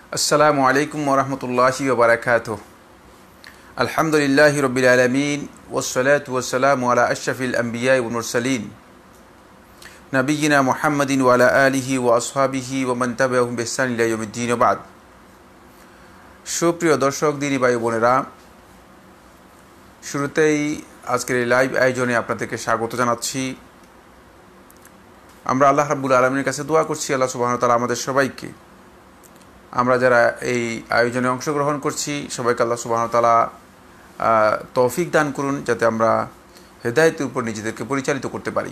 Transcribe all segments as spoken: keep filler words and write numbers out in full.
আসসালামু আলাইকুম ওয়া রাহমাতুল্লাহি ওয়া বারাকাতুহু। আলহামদুলিল্লাহি রাব্বিল আলামিন ওয়াসসালাতু ওয়াসসালামু আলা আশরাফিল আমবিয়া ওয়াল মুরসালিন নবিয়িনা মুহাম্মাদিন ওয়া আলা আলিহি ওয়া আসহাবিহি ওয়া মান তাবিআহুম বিইহসান ইলা ইয়াউমিদ্দিন ওয়া বা'দ। সুপ্রিয় দর্শক দিনী ভাই বোনেরা, শুরুতেই আজকের এই লাইভ আয়োজনে আপনাদেরকে স্বাগত জানাচ্ছি। আমরা আল্লাহ রাব্বুল আলামিনের কাছে দোয়া করছি, আল্লাহ সুবহানাহু ওয়া তাআলা আমাদের সবাইকে, আমরা যারা এই আয়োজনে অংশগ্রহণ করছি সবাইকে আল্লাহ সুবহানাহু ওয়া তাআলা তৌফিক দান করুন, যাতে আমরা হেদায়েতের উপর নিজেদেরকে পরিচালিত করতে পারি।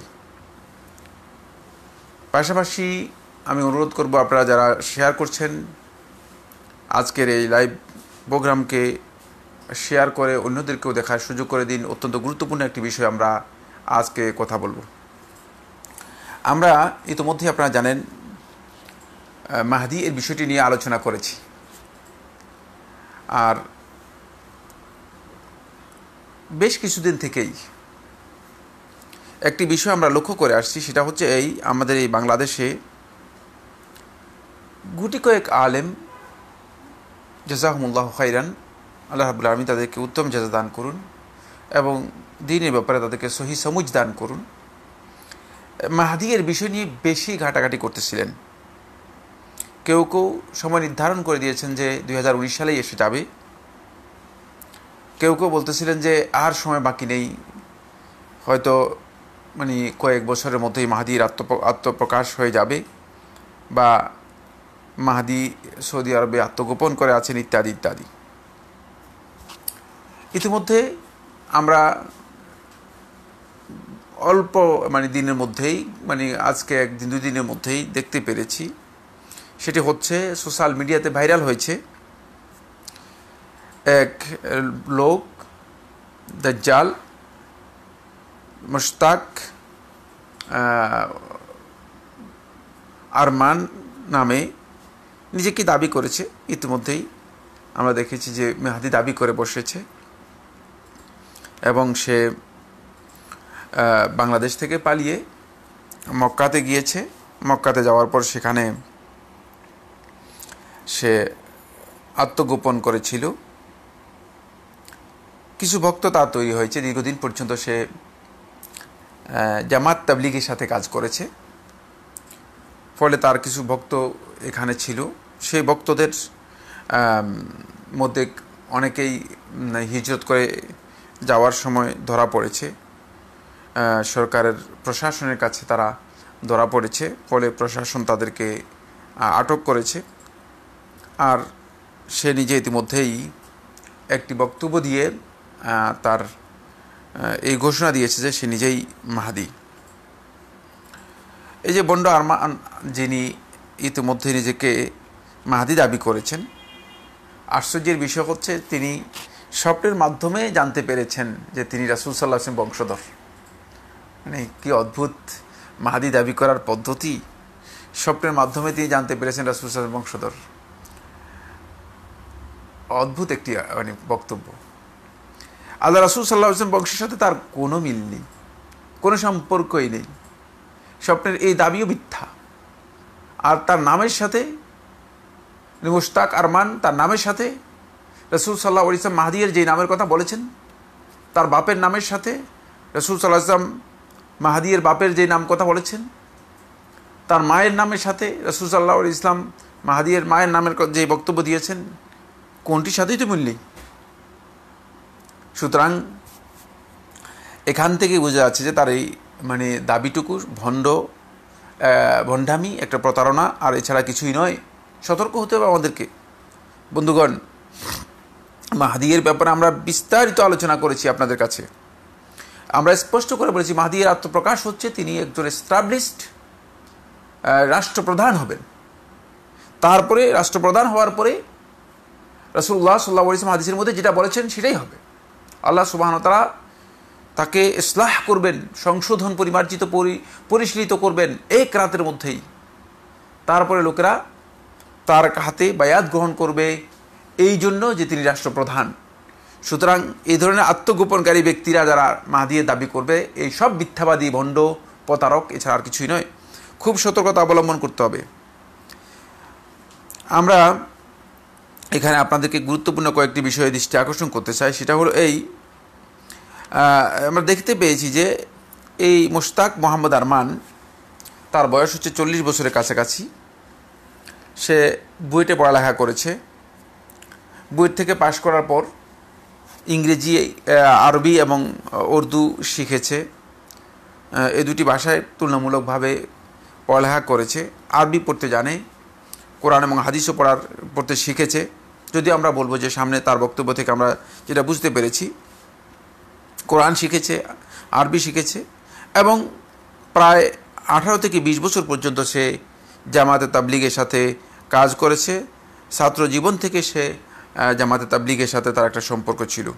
পাশাপাশি আমি অনুরোধ করব, আপনারা যারা শেয়ার করছেন আজকের এই লাইভ প্রোগ্রামকে শেয়ার করে অন্যদেরকেও দেখার সুযোগ করে দিন। অত্যন্ত গুরুত্বপূর্ণ একটি বিষয় আমরা আজকে কথা বলবো। আমরা ইতিমধ্যে আপনারা জানেন মাহদি এর বিষয়টি নিয়ে আলোচনা করেছি, আর বেশ কিছুদিন থেকেই একটি বিষয় আমরা লক্ষ্য করে আসছি, সেটা হচ্ছে এই আমাদের এই বাংলাদেশে গুটি কয়েক আলেম, জাযাকুমুল্লাহু খাইরান, আল্লাহ রাব্বুল আলামিন তাদেরকে উত্তম জাযা দান করুন এবং দ্বীনের ব্যাপারে তাদেরকে সহি সমুজ দান করুন, মাহদি এর বিষয় নিয়ে বেশি ঘাটাঘাটি করতেছিলেন। কেউ কেউ সময় নির্ধারণ করে দিয়েছেন যে দুই হাজার উনিশ সালেই এসে যাবে, কেউ কেউ বলতেছিলেন যে আর সময় বাকি নেই, হয়তো মানে কয়েক বছরের মধ্যেই মাহদির আত্ম আত্মপ্রকাশ হয়ে যাবে, বা মাহদি সৌদি আরবে আত্মগোপন করে আছেন, ইত্যাদি ইত্যাদি। ইতিমধ্যে আমরা অল্প মানে দিনের মধ্যেই, মানে আজকে একদিন দুই দিনের মধ্যেই দেখতে পেরেছি, সেটি হচ্ছে সোশ্যাল মিডিয়াতে ভাইরাল হয়েছে। এক লোক দাজ্জাল মুশতাক আরমান নামে নিজেকে দাবি করেছে। ইতিমধ্যেই আমরা দেখেছি যে মেহাদি দাবি করে বসেছে এবং সে বাংলাদেশ থেকে পালিয়ে মক্কাতে গিয়েছে। মক্কাতে যাওয়ার পর সেখানে সে আত্মগোপন করেছিল। কিছু ভক্ত তার তৈরি হয়েছে। দীর্ঘদিন পর্যন্ত সে জামাত তাবলীগের সাথে কাজ করেছে, ফলে তার কিছু ভক্ত এখানে ছিল। সেই ভক্তদের মধ্যে অনেকেই হিজরত করে যাওয়ার সময় ধরা পড়েছে, সরকারের প্রশাসনের কাছে তারা ধরা পড়েছে, ফলে প্রশাসন তাদেরকে আটক করেছে। আর সে নিজে ইতিমধ্যেই একটি বক্তব্য দিয়ে তার এই ঘোষণা দিয়েছে যে সে নিজেই মাহদি। এই যে বন্ড আরমান, যিনি ইতিমধ্যে নিজেকে মাহদি দাবি করেছেন, আশ্চর্যের বিষয় হচ্ছে তিনি স্বপ্নের মাধ্যমে জানতে পেরেছেন যে তিনি রাসূল সাল্লাল্লাহু আলাইহি ওয়াসাল্লাম বংশধর। মানে কি অদ্ভুত মাহদি দাবি করার পদ্ধতি! স্বপ্নের মাধ্যমে তিনি জানতে পেরেছেন রাসূল সাল্লাল্লাহু আলাইহি ওয়াসাল্লাম বংশধর। অদ্ভুত একটি মানে বক্তব্য। আল্লাহ রাসূল সাল্লাল্লাহু আলাইহি ওয়াসাল্লাম বংশের সাথে তার কোনো মিল নেই, কোনো সম্পর্কই নেই। স্বপ্নের এই দাবিও মিথ্যা। আর তার নামের সাথে, মুশতাক আরমান, তার নামের সাথে রাসূল সাল্লাল্লাহু আলাইহি ওয়াসাল্লাম মাহদির যে নামের কথা বলেছেন, তার বাপের নামের সাথে রাসূল সাল্লাল্লাহু আলাইহি ওয়াসাল্লাম মাহদির বাপের যে নাম কথা বলেছেন, তার মায়ের নামের সাথে রাসূল সাল্লাল্লাহু আলাইহি ওয়াসাল্লাম মাহদির মায়ের নামের যে বক্তব্য দিয়েছেন, কোনটির সাথেই তো মিল নেই। সুতরাং এখান থেকে বোঝা যাচ্ছে যে তার এই মানে দাবিটুকু ভণ্ড, ভণ্ডামি, একটা প্রতারণা, আর এছাড়া কিছুই নয়। সতর্ক হতে হবে আমাদেরকে। বন্ধুগণ, মাহদির ব্যাপারে আমরা বিস্তারিত আলোচনা করেছি আপনাদের কাছে। আমরা স্পষ্ট করে বলেছি মাহদির আত্মপ্রকাশ হচ্ছে তিনি একজন এস্টাবলিশড রাষ্ট্রপ্রধান হবেন। তারপরে রাষ্ট্রপ্রধান হওয়ার পরে রাসূলুল্লাহ সাল্লাল্লাহু আলাইহি ওয়াসাল্লাম হাদিসের মধ্যে যেটা বলেছেন সেটাই হবে। আল্লাহ সুবহানাহু ওয়া তাআলা তাকে ইসলাহ করবেন, সংশোধন, পরিমার্জিত, পরিশীলিত করবেন এক রাতের মধ্যেই। তারপরে লোকেরা তার হাতে বায়াত গ্রহণ করবে, এই জন্য যে তিনি রাষ্ট্রপ্রধান। সুতরাং এই ধরনের আত্মগোপনকারী ব্যক্তিরা যারা মাহদির দাবি করবে, এই সব মিথ্যাবাদী, ভণ্ড, প্রতারক, এছাড়া আর কিছুই নয়। খুব সতর্কতা অবলম্বন করতে হবে। আমরা এখানে আপনাদেরকে গুরুত্বপূর্ণ কয়েকটি বিষয়ে দৃষ্টি আকর্ষণ করতে চাই। সেটা হলো এই, আমরা দেখতে পেয়েছি যে এই মোশতাক মোহাম্মদ আরমান, তার বয়স হচ্ছে চল্লিশ বছরের কাছাকাছি। সে বুয়েটে পড়ালেখা করেছে। বুয়েট থেকে পাশ করার পর ইংরেজি, আরবি এবং উর্দু শিখেছে। এই দুটি ভাষায় তুলনামূলকভাবে পড়ালেখা করেছে। আরবি পড়তে জানে, কোরআন এবং হাদিসও পড়ার পড়তে শিখেছে। যদিও আমরা বলবো যে সামনে তার বক্তব্য থেকে আমরা যেটা বুঝতে পেরেছি, কোরআন শিখেছে, আরবি শিখেছে এবং প্রায় আঠারো থেকে বিশ বছর পর্যন্ত সে জামাতে তাবলিগের সাথে কাজ করেছে। ছাত্র জীবন থেকে সে জামাতে তাবলিগের সাথে তার একটা সম্পর্ক ছিল।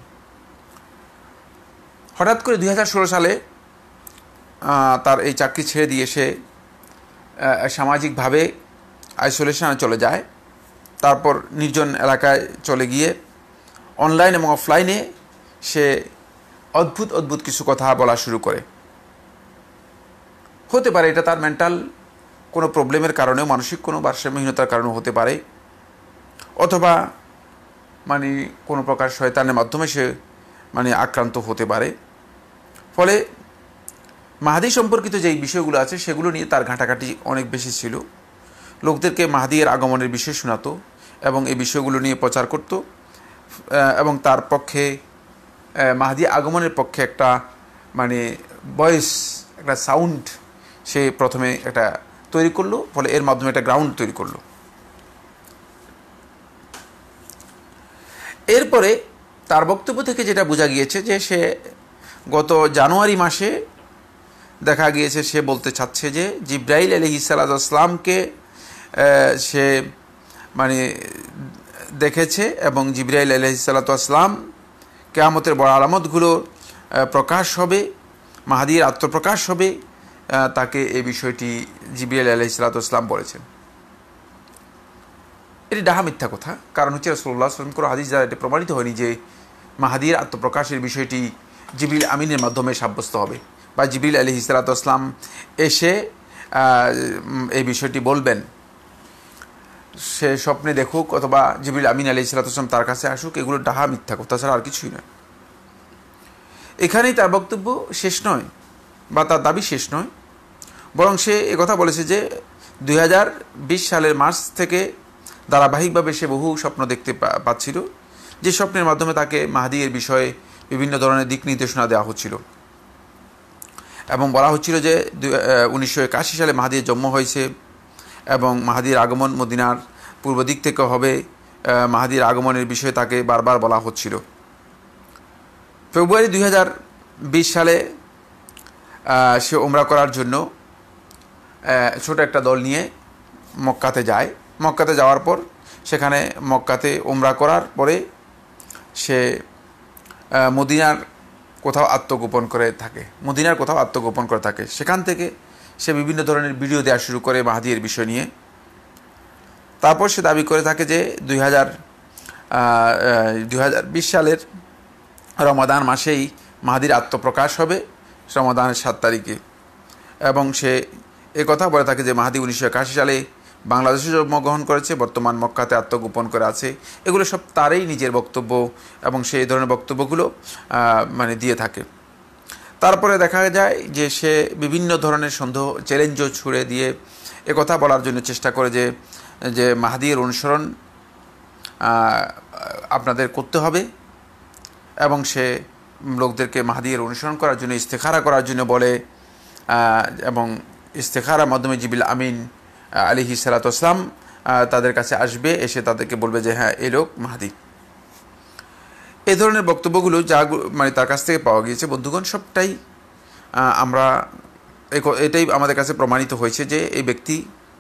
হঠাৎ করে দুই হাজার ষোলো সালে তার এই চাকরি ছেড়ে দিয়ে সে সামাজিকভাবে আইসোলেশনে চলে যায়। তারপর নির্জন এলাকায় চলে গিয়ে অনলাইন এবং অফলাইনে সে অদ্ভুত অদ্ভুত কিছু কথা বলা শুরু করে। হতে পারে এটা তার মেন্টাল কোনো প্রবলেমের কারণেও, মানসিক কোনো ভারসাম্যহীনতার কারণেও হতে পারে, অথবা মানে কোনো প্রকার শয়তানের মাধ্যমে সে মানে আক্রান্ত হতে পারে। ফলে মাহাদি সম্পর্কিত যেই বিষয়গুলো আছে সেগুলো নিয়ে তার ঘাঁটাঘাঁটি অনেক বেশি ছিল। লোকদেরকে মাহাদির আগমনের বিষয় শোনাতো এবং এই বিষয়গুলো নিয়ে প্রচার করত এবং তার পক্ষে মাহাদি আগমনের পক্ষে একটা মানে ভয়েস, একটা সাউন্ড সে প্রথমে একটা তৈরি করলো। ফলে এর মাধ্যমে একটা গ্রাউন্ড তৈরি করলো। এরপরে তার বক্তব্য থেকে যেটা বোঝা গিয়েছে যে সে গত জানুয়ারি মাসে দেখা গিয়েছে সে বলতে চাচ্ছে যে জিব্রাইল আলাইহিস সালামকে সে মানে দেখেছে এবং জিব্রাইল আলাইহিস সালাম কিয়ামতের বড় আলামতগুলো প্রকাশ হবে, মাহাদির আত্মপ্রকাশ হবে, তাকে এই বিষয়টি জিব্রাইল আলাইহিস সালাম বলেছেন। এটি ডাহা মিথ্যা কথা। কারণ হচ্ছে রাসূলুল্লাহ সাল্লাল্লাহু আলাইহি ওয়াসাল্লাম কোনো হাদিস দ্বারা এটি প্রমাণিত হয়নি যে মাহাদির আত্মপ্রকাশের বিষয়টি জিবরিল আমিনের মাধ্যমে সাব্যস্ত হবে বা জিবরিল আলাইহিস সালাম এসে এই বিষয়টি বলবেন। সে স্বপ্নে দেখুক অথবা জিবরিল আমিন আলাইহিস সালাম তার কাছে আসুক, এগুলো ডাহা মিথ্যা কথা ছাড়া আর কিছুই নয়। এখানেই তার বক্তব্য শেষ নয় বা তার দাবি শেষ নয়, বরং সে একথা বলেছে যে দুই হাজার বিশ সালের মার্চ থেকে ধারাবাহিকভাবে সে বহু স্বপ্ন দেখতে পাচ্ছিল, যে স্বপ্নের মাধ্যমে তাকে মাহাদি এর বিষয়ে বিভিন্ন ধরনের দিক নির্দেশনা দেওয়া হচ্ছিল এবং বলা হচ্ছিল যে উনিশশো একাশি সালে মাহাদির জন্ম হয়েছে এবং মাহাদির আগমন মদিনার পূর্ব দিক থেকে হবে। মাহাদির আগমনের বিষয়ে তাকে বারবার বলা হচ্ছিল। ফেব্রুয়ারি দুই হাজার বিশ সালে সে উমরা করার জন্য ছোট একটা দল নিয়ে মক্কাতে যায়। মক্কাতে যাওয়ার পর সেখানে মক্কাতে উমরা করার পরে সে মদিনার কোথাও আত্মগোপন করে থাকে মদিনার কোথাও আত্মগোপন করে থাকে সেখান থেকে সে বিভিন্ন ধরনের ভিডিও দেওয়া শুরু করে মাহাদির বিষয় নিয়ে। তারপর সে দাবি করে থাকে যে দুই হাজার দুই হাজার বিশ সালের রমাদান মাসেই মাহাদির আত্মপ্রকাশ হবে, রমাদানের সাত তারিখে। এবং সে একথা বলে থাকে যে মাহাদি উনিশশো একাশি সালে বাংলাদেশে জন্মগ্রহণ করেছে, বর্তমান মক্কাতে আত্মগোপন করে আছে। এগুলো সব তারই নিজের বক্তব্য এবং সে এই ধরনের বক্তব্যগুলো মানে দিয়ে থাকে। তারপরে দেখা যায় যে সে বিভিন্ন ধরনের সন্দেহ চ্যালেঞ্জও ছুড়ে দিয়ে একথা বলার জন্য চেষ্টা করে যে যে মাহাদির অনুসরণ আপনাদের করতে হবে এবং সে লোকদেরকে মাহাদির অনুসরণ করার জন্য ইস্তেখারা করার জন্য বলে এবং ইস্তেখারার মাধ্যমে জিবরিল আমিন আলাইহিস সালাম তাদের কাছে আসবে, এসে তাদেরকে বলবে যে হ্যাঁ এই লোক মাহাদি। এই ধরনের বক্তব্যগুলো যা মানে তার কাছ থেকে পাওয়া গিয়েছে বন্ধুগণ, সবটাই আমরা এটাই আমাদের কাছে প্রমাণিত হয়েছে যে এই ব্যক্তি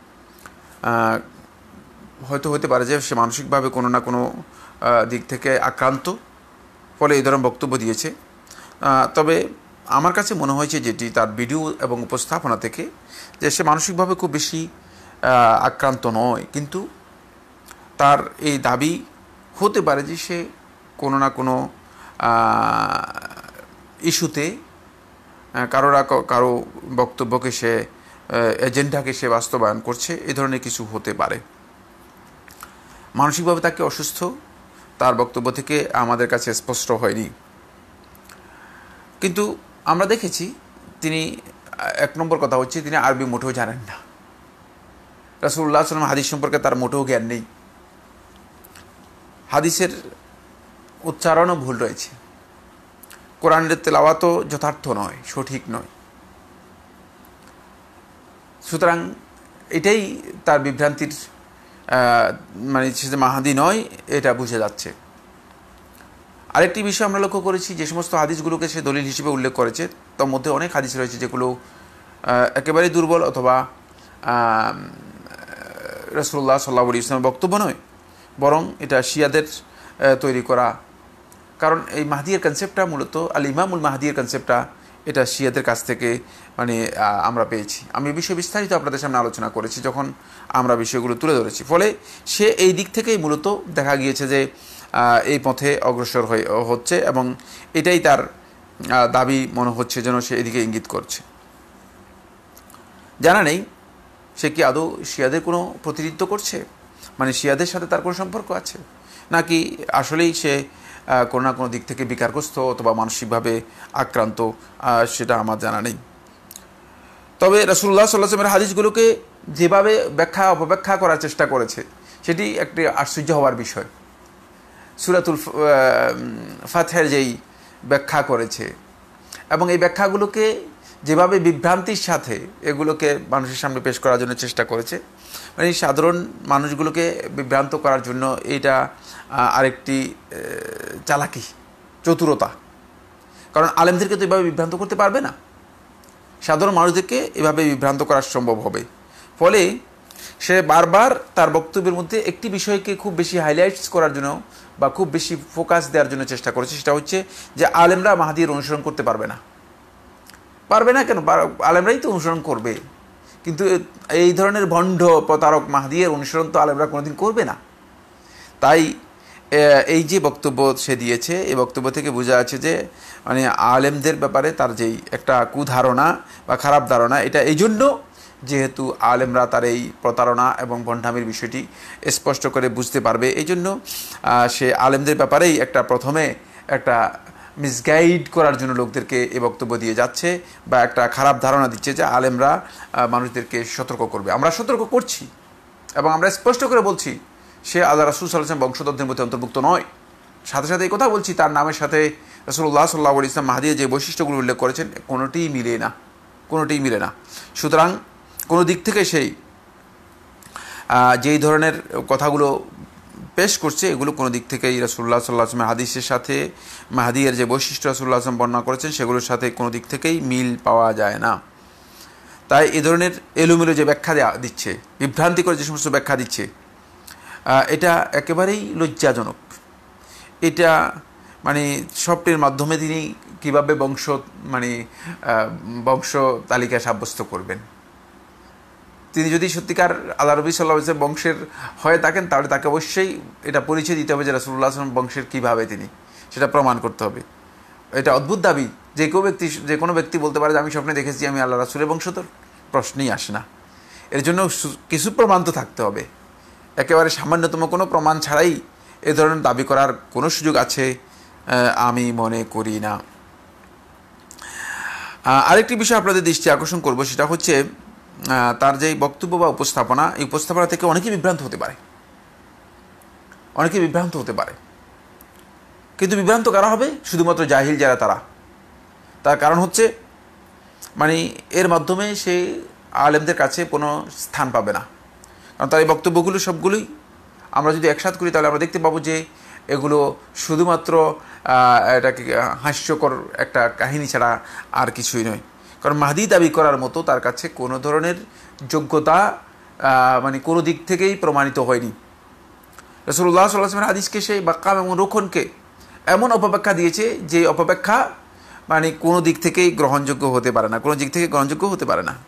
হয়তো হতে পারে যে সে মানসিকভাবে কোনো না কোনো দিক থেকে আক্রান্ত, ফলে এই ধরনের বক্তব্য দিয়েছে। তবে আমার কাছে মনে হয়েছে যেটি তার ভিডিও এবং উপস্থাপনা থেকে যে সে মানসিকভাবে খুব বেশি আক্রান্ত নয়, কিন্তু তার এই দাবি হতে পারে যে সে কোনো না কোনো ইস্যুতে কারো না কারো বক্তব্যকে সে এজেন্ডাকে সে বাস্তবায়ন করছে, এই ধরনের কিছু হতে পারে। মানসিকভাবে তাকে অসুস্থ তার বক্তব্য থেকে আমাদের কাছে স্পষ্ট হয়নি। কিন্তু আমরা দেখেছি তিনি, এক নম্বর কথা হচ্ছে তিনি আরবি মোটেও জানেন না। রাসূলুল্লাহ সাল্লাল্লাহু আলাইহি ওয়াসাল্লাম হাদিস সম্পর্কে তার মোটেও জ্ঞান নেই। হাদিসের উচ্চারণও ভুল রয়েছে, কোরআনের তেলাওয়াতও যথার্থ নয়, সঠিক নয়। সুতরাং এটাই তার বিভ্রান্তির মানে সে মাহাদি নয়, এটা বুঝে যাচ্ছে। আরেকটি বিষয় আমরা লক্ষ্য করেছি, যে সমস্ত হাদিসগুলোকে সে দলিল হিসেবে উল্লেখ করেছে তার মধ্যে অনেক হাদিস রয়েছে যেগুলো একেবারেই দুর্বল অথবা রাসূলুল্লাহ সাল্লাল্লাহু আলাইহি ওয়াসাল্লামের বক্তব্য নয়, বরং এটা শিয়াদের তৈরি করা। কারণ এই মাহদির কনসেপ্টটা মূলত আল ইমামুল মাহদির কনসেপ্টটা এটা শিয়াদের কাছ থেকে মানে আমরা পেয়েছি। আমি এই বিষয়ে বিস্তারিত আপনাদের সামনে আলোচনা করেছি যখন আমরা বিষয়গুলো তুলে ধরেছি। ফলে সে এই দিক থেকেই মূলত দেখা গিয়েছে যে এই পথে অগ্রসর হয়ে হচ্ছে এবং এটাই তার দাবি মনে হচ্ছে যেন সে এদিকে ইঙ্গিত করছে। জানা নেই সে কি আদৌ শিয়াদের কোনো প্রতিনিধিত্ব করছে, মানে শিয়াদের সাথে তার কোনো সম্পর্ক আছে, নাকি আসলেই সে কোনো না কোনো দিক থেকে বিকারগ্রস্ত অথবা মানসিকভাবে আক্রান্ত, সেটা আমার জানা নেই। তবে রাসূলুল্লাহ সাল্লাল্লাহু আলাইহি ওয়াসাল্লামের হাদিসগুলোকে যেভাবে ব্যাখ্যা অপব্যাখ্যা করার চেষ্টা করেছে সেটি একটি আশ্চর্য হওয়ার বিষয়। সূরাতুল ফাতহের যেই ব্যাখ্যা করেছে এবং এই ব্যাখ্যাগুলোকে যেভাবে বিভ্রান্তির সাথে এগুলোকে মানুষের সামনে পেশ করার জন্য চেষ্টা করেছে, মানে সাধারণ মানুষগুলোকে বিভ্রান্ত করার জন্য এটা আরেকটি চালাকি, চতুরতা। কারণ আলেমদেরকে তো এভাবে বিভ্রান্ত করতে পারবে না, সাধারণ মানুষদেরকে এভাবে বিভ্রান্ত করা সম্ভব হবে। ফলে সে বারবার তার বক্তব্যের মধ্যে একটি বিষয়কে খুব বেশি হাইলাইটস করার জন্য বা খুব বেশি ফোকাস দেওয়ার জন্য চেষ্টা করেছে, সেটা হচ্ছে যে আলেমরা মাহদির অনুসরণ করতে পারবে না। পারবে না কেন? আলেমরাই তো অনুসরণ করবে, কিন্তু এই ধরনের ভণ্ড প্রতারক মাহদির অনুসরণ তো আলেমরা কোনোদিন করবে না। তাই এই যে বক্তব্য সে দিয়েছে, এই বক্তব্য থেকে বোঝা যাচ্ছে যে মানে আলেমদের ব্যাপারে তার যেই একটা কুধারণা বা খারাপ ধারণা, এটা এই জন্য যেহেতু আলেমরা তার এই প্রতারণা এবং ভণ্ডামির বিষয়টি স্পষ্ট করে বুঝতে পারবে, এই জন্য সে আলেমদের ব্যাপারেই একটা প্রথমে একটা মিসগাইড করার জন্য লোকদেরকে এই বক্তব্য দিয়ে যাচ্ছে বা একটা খারাপ ধারণা দিচ্ছে যে আলেমরা মানুষদেরকে সতর্ক করবে। আমরা সতর্ক করছি এবং আমরা স্পষ্ট করে বলছি সে আল্লাহ রাসূল সাল্লাল্লাহু আলাইহি ওয়াসাল্লাম বংশধরদের মধ্যে অন্তর্ভুক্ত নয়। সাথে সাথে এই কথা বলছি, তার নামের সাথে রাসূলুল্লাহ সাল্লাল্লাহু আলাইহি ওয়াসাল্লাম মাহদির যে বৈশিষ্ট্যগুলো উল্লেখ করেছেন কোনোটিই মিলে না, কোনোটিই মিলে না। সুতরাং কোনো দিক থেকে সেই যেই ধরনের কথাগুলো পেশ করছে এগুলো কোনো দিক থেকেই রাসূলুল্লাহ সাল্লাল্লাহু আলাইহি ওয়াসাল্লাম হাদিসের সাথে মাহদির যে বৈশিষ্ট্য রাসূলুল্লাহ সাল্লাল্লাহু আলাইহি ওয়াসাল্লাম বর্ণনা করেছেন সেগুলোর সাথে কোনো দিক থেকেই মিল পাওয়া যায় না। তাই এই ধরনের এলোমেলো যে ব্যাখ্যা দিচ্ছে, বিভ্রান্তি করে যে সমস্ত ব্যাখ্যা দিচ্ছে, এটা একেবারেই লজ্জাজনক। এটা মানে স্বপ্নের মাধ্যমে তিনি কীভাবে বংশ মানে বংশ তালিকা সাব্যস্ত করবেন। তিনি যদি সত্যিকার আল্লাহ নবী সাল্লাল্লাহু আলাইহি ওয়াসাল্লাম বংশের হয়ে থাকেন তাহলে তাকে অবশ্যই এটা পরিচয় দিতে হবে যে রাসূলুল্লাহ সাল্লাল্লাহু আলাইহি ওয়াসাল্লাম বংশের কীভাবে তিনি, সেটা প্রমাণ করতে হবে। এটা অদ্ভুত দাবি। যে কেউ ব্যক্তি যে কোনো ব্যক্তি বলতে পারে যে আমি স্বপ্নে দেখেছি আমি আল্লাহ রাসূলের বংশধর, প্রশ্নই আসে না। এর জন্য কিছু প্রমাণ তো থাকতে হবে। একেবারে সামান্যতম কোনো প্রমাণ ছাড়াই এ ধরনের দাবি করার কোনো সুযোগ আছে আমি মনে করি না। আরেকটি বিষয় আপনাদের দৃষ্টি আকর্ষণ করব, সেটা হচ্ছে তার যে বক্তব্য বা উপস্থাপনা, এই উপস্থাপনা থেকে অনেকেই বিভ্রান্ত হতে পারে, অনেকে বিভ্রান্ত হতে পারে। কিন্তু বিভ্রান্ত কারা হবে? শুধুমাত্র জাহিল যারা, তারা। তার কারণ হচ্ছে মানে এর মাধ্যমে সে আলেমদের কাছে কোনো স্থান পাবে না। কারণ তার এই বক্তব্যগুলো সবগুলোই আমরা যদি একসাথ করি তাহলে আমরা দেখতে পাবো যে এগুলো শুধুমাত্র এটাকে হাস্যকর একটা কাহিনী ছাড়া আর কিছুই নয়। কারণ মাহদি দাবি করার মতো তার কাছে কোনো ধরনের যোগ্যতা মানে কোনো দিক থেকেই প্রমাণিত হয়নি। রাসূলুল্লাহ সাল্লাল্লাহু আলাইহি ওয়াসাল্লামের হাদিসকে সেই বাক্কাম এবং রোখনকে এমন অপব্যাখ্যা দিয়েছে যে অপব্যাখ্যা মানে কোনো দিক থেকেই গ্রহণযোগ্য হতে পারে না, কোনো দিক থেকে গ্রহণযোগ্য হতে পারে না।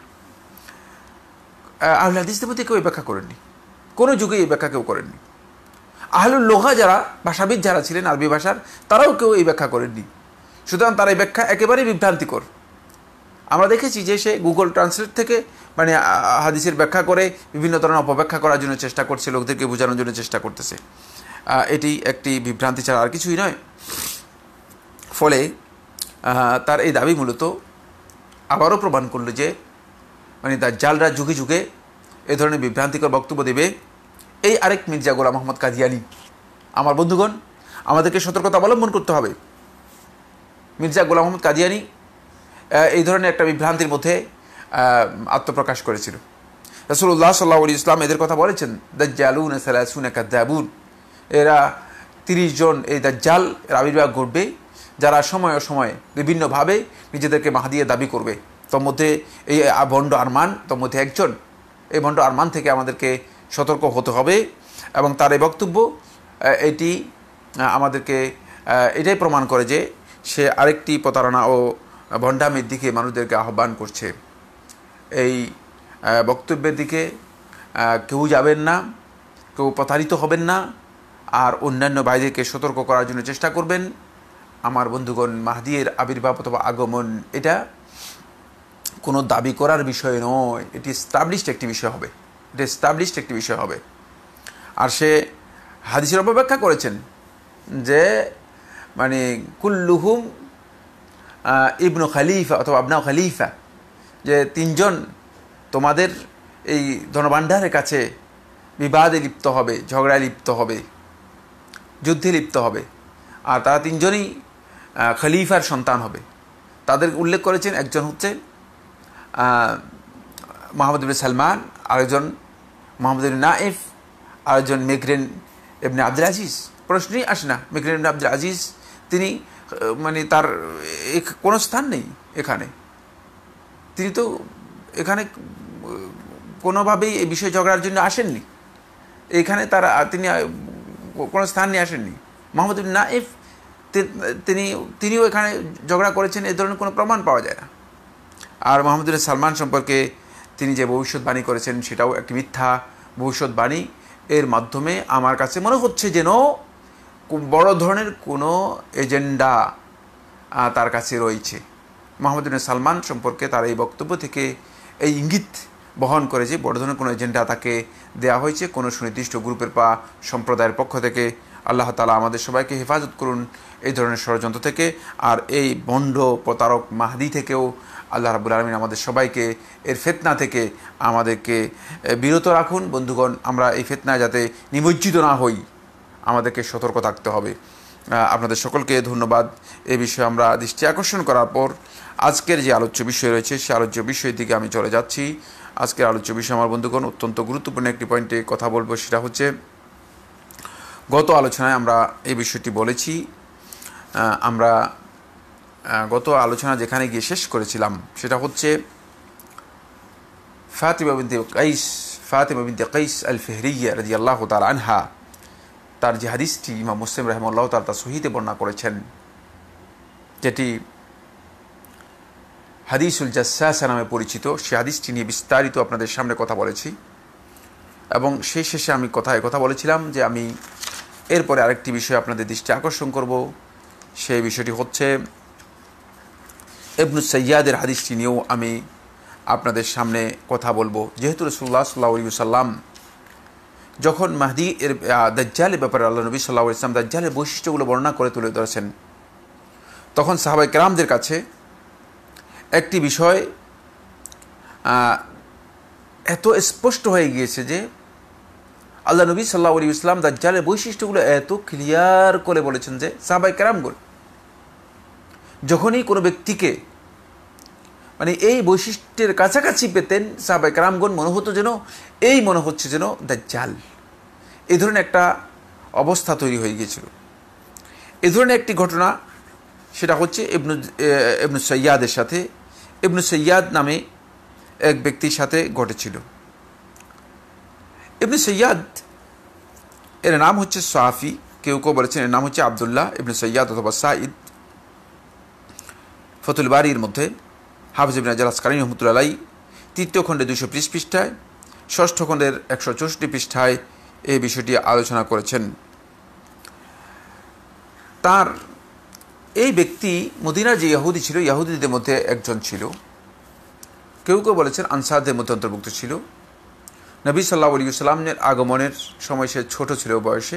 আহলে হাদিসদের মধ্যে কেউ এই ব্যাখ্যা করেননি, কোনো যুগে এই ব্যাখ্যা কেউ করেননি। আহলুল লোহা যারা, ভাষাবিদ যারা ছিলেন আরবি ভাষার, তারাও কেউ এই ব্যাখ্যা করেননি। সুতরাং তার এই ব্যাখ্যা একেবারেই বিভ্রান্তিকর। আমরা দেখেছি যে সে গুগল ট্রান্সলেট থেকে মানে হাদিসের ব্যাখ্যা করে বিভিন্ন ধরনের অপব্যাখ্যা করার জন্য চেষ্টা করছে, লোকদেরকে বোঝানোর জন্য চেষ্টা করতেছে। এটি একটি বিভ্রান্তি ছাড়া আর কিছুই নয়। ফলে তার এই দাবি মূলত আবারও প্রমাণ করলো যে মানে দাজ্জালরা যুগে যুগে এ ধরনের বিভ্রান্তিকর বক্তব্য দেবে। এই আরেক মির্জা গোলাম মোহাম্মদ কাদিয়ানী। আমার বন্ধুগণ, আমাদেরকে সতর্কতা অবলম্বন করতে হবে। মির্জা গোলাম মোহাম্মদ কাদিয়ানী এই ধরনের একটা বিভ্রান্তির মধ্যে আত্মপ্রকাশ করেছিল। রাসূলুল্লাহ সাল্লাল্লাহু আলাইহি ওয়াসাল্লাম এদের কথা বলেছেন, দাজ্জালুন সালাসুনা কাযাবুন, এরা তিরিশ জন এই দাজ্জাল এর আবির্ভাব ঘটবে যারা সময় সময় বিভিন্নভাবে নিজেদেরকে মাহদিয়ে দাবি করবে। তোর মধ্যে এই ভণ্ড আরমান তোর মধ্যে একজন। এই ভণ্ড আরমান থেকে আমাদেরকে সতর্ক হতে হবে। এবং তার এই বক্তব্য এটি আমাদেরকে এটাই প্রমাণ করে যে সে আরেকটি প্রতারণা ও ভণ্ডামির দিকে মানুষদেরকে আহ্বান করছে। এই বক্তব্যের দিকে কেউ যাবেন না, কেউ প্রতারিত হবেন না, আর অন্যান্য ভাইদেরকে সতর্ক করার জন্য চেষ্টা করবেন। আমার বন্ধুগণ, মাহদির আবির্ভাব অথবা আগমন এটা কোনো দাবি করার বিষয় নয়, এটি এস্টাবলিশড একটি বিষয় হবে। এটি এস্টাবলিশড একটি বিষয় হবে। আর সে হাদিসের অপব্যাখ্যা করেছেন যে মানে কুল্লুহুম ইবনু খালিফা অথবা আবনাউ খালিফা, যে তিনজন তোমাদের এই ধনভাণ্ডারের কাছে বিবাদে লিপ্ত হবে, ঝগড়ায় লিপ্ত হবে, যুদ্ধে লিপ্ত হবে, আর তারা তিনজনই খলিফার সন্তান হবে। তাদের উল্লেখ করেছেন একজন হচ্ছে মোহাম্মদ ইবনে সালমান, আরেকজন মোহাম্মদ ইবনে নাইফ, আরেকজন মেঘরেন ইবনে আব্দুল আজিজ। প্রশ্নই আসে না, মেঘরেন ইবনে আব্দুল আজিজ তিনি মানে তার কোনো স্থান নেই এখানে, তিনি তো এখানে কোনোভাবেই এই বিষয়ে ঝগড়ার জন্য আসেননি, এখানে তার তিনি কোনো স্থান নিয়ে আসেননি। মোহাম্মদ ইবনে নাইফ তিনি তিনিও এখানে ঝগড়া করেছেন, এই ধরনের কোনো প্রমাণ পাওয়া যায় না। আর মোহাম্মদ ইবনে সালমান সম্পর্কে তিনি যে ভবিষ্যৎবাণী করেছেন সেটাও একটি মিথ্যা ভবিষ্যৎবাণী। এর মাধ্যমে আমার কাছে মনে হচ্ছে যেন বড় ধরনের কোনো এজেন্ডা তার কাছে রয়েছে। মোহাম্মদ ইবনে সালমান সম্পর্কে তার এই বক্তব্য থেকে এই ইঙ্গিত বহন করে যে বড় ধরনের কোনো এজেন্ডা তাকে দেওয়া হয়েছে কোনো সুনির্দিষ্ট গ্রুপের বা সম্প্রদায়ের পক্ষ থেকে। আল্লাহ তাআলা আমাদের সবাইকে হেফাজত করুন এই ধরনের ষড়যন্ত্র থেকে, আর এই বন্ড প্রতারক মাহদি থেকেও আল্লাহ রাব্বুল আলামিন আমাদের সবাইকে এর ফিতনা থেকে আমাদেরকে বিরত রাখুন। বন্ধুগণ, আমরা এই ফিতনায় যাতে নিমজ্জিত না হই আমাদেরকে সতর্ক থাকতে হবে। আপনাদের সকলকে ধন্যবাদ। এই বিষয়ে আমরা দৃষ্টি আকর্ষণ করার পর আজকের যে আলোচ্য বিষয় রয়েছে সে আলোচ্য বিষয়ের দিকে আমি চলে যাচ্ছি। আজকের আলোচ্য বিষয় আমার বন্ধুগণ অত্যন্ত গুরুত্বপূর্ণ একটি পয়েন্টে কথা বলবো, সেটা হচ্ছে গত আলোচনায় আমরা এই বিষয়টি বলেছি। আমরা গত আলোচনা যেখানে গিয়ে শেষ করেছিলাম সেটা হচ্ছে ফাতিমা বিনতে কাইস ফাতিমা বিনতে কাইস আল ফিহরিয়া রাদিয়াল্লাহু তাআলা আনহা, তার যে হাদিসটি ইমাম মুসলিম রাহিমাহুল্লাহ তাআলা তার সহিহে বর্ণনা করেছেন, যেটি হাদিসুল জাসসাসা নামে পরিচিত, সে হাদিসটি নিয়ে বিস্তারিত আপনাদের সামনে কথা বলেছি। এবং সেই শেষে আমি কথায় কথা বলেছিলাম যে আমি এরপরে আরেকটি বিষয় আপনাদের দৃষ্টি আকর্ষণ করব। সেই বিষয়টি হচ্ছে ইবনু সাইয়াদের হাদিসটি নিয়েও আমি আপনাদের সামনে কথা বলবো। যেহেতু রাসূলুল্লাহ সাল্লাল্লাহু আলাইহি ওয়াসাল্লাম যখন মাহদি এর দাজ্জালের ব্যাপারে আল্লাহ নবী সাল্লাল্লাহু আলাইহি ওয়াসাল্লাম দাজ্জালের বৈশিষ্ট্যগুলো বর্ণনা করে তুলে ধরেছেন, তখন সাহাবায়ে কেরামদের কাছে একটি বিষয় এত স্পষ্ট হয়ে গিয়েছে যে আল্লাহ নবী সাল্লাল্লাহু আলাইহি ওয়াসাল্লাম দাজ্জালের বৈশিষ্ট্যগুলো এত ক্লিয়ার করে বলেছেন যে সাহাবায়ে কেরামগণ যখনই কোনো ব্যক্তিকে মানে এই বৈশিষ্ট্যের কাছাকাছি পেতেন, সাহাবায়ে কেরামগণ মনে হতো যেন এই মনে হচ্ছে যেন দাজ্জাল। এই ধরনের একটা অবস্থা তৈরি হয়ে গিয়েছিল। এই ধরনের একটি ঘটনা সেটা হচ্ছে ইবনু ইবনু সাইয়াদের সাথে, ইবনু সাইয়াদ নামে এক ব্যক্তির সাথে ঘটেছিল। ইবনু সাইয়াদ এর নাম হচ্ছে সাফি, কেউ কেউ বলেছেন এর নাম হচ্ছে আবদুল্লাহ ইবনু সাইয়াদ অথবা সাঈদ। ফতুল বারীর মধ্যে হাফিজ ইবনে হাজার আসকালানী রাহমাতুল্লাহি আলাইহি তৃতীয় খণ্ডে দুইশো বিশ পৃষ্ঠায়, ষষ্ঠ খণ্ডের একশো চৌষট্টি পৃষ্ঠায় এই বিষয়টি আলোচনা করেছেন। তার এই ব্যক্তি মদিনার যে ইহুদি ছিল, ইহুদিদের মধ্যে একজন ছিল। কেউ কেউ বলেছেন আনসারদের মধ্যে অন্তর্ভুক্ত ছিল। নবী সাল্লাল্লাহু আলাইহি ওয়াসাল্লামের আগমনের সময় সে ছোট ছিল বয়সে।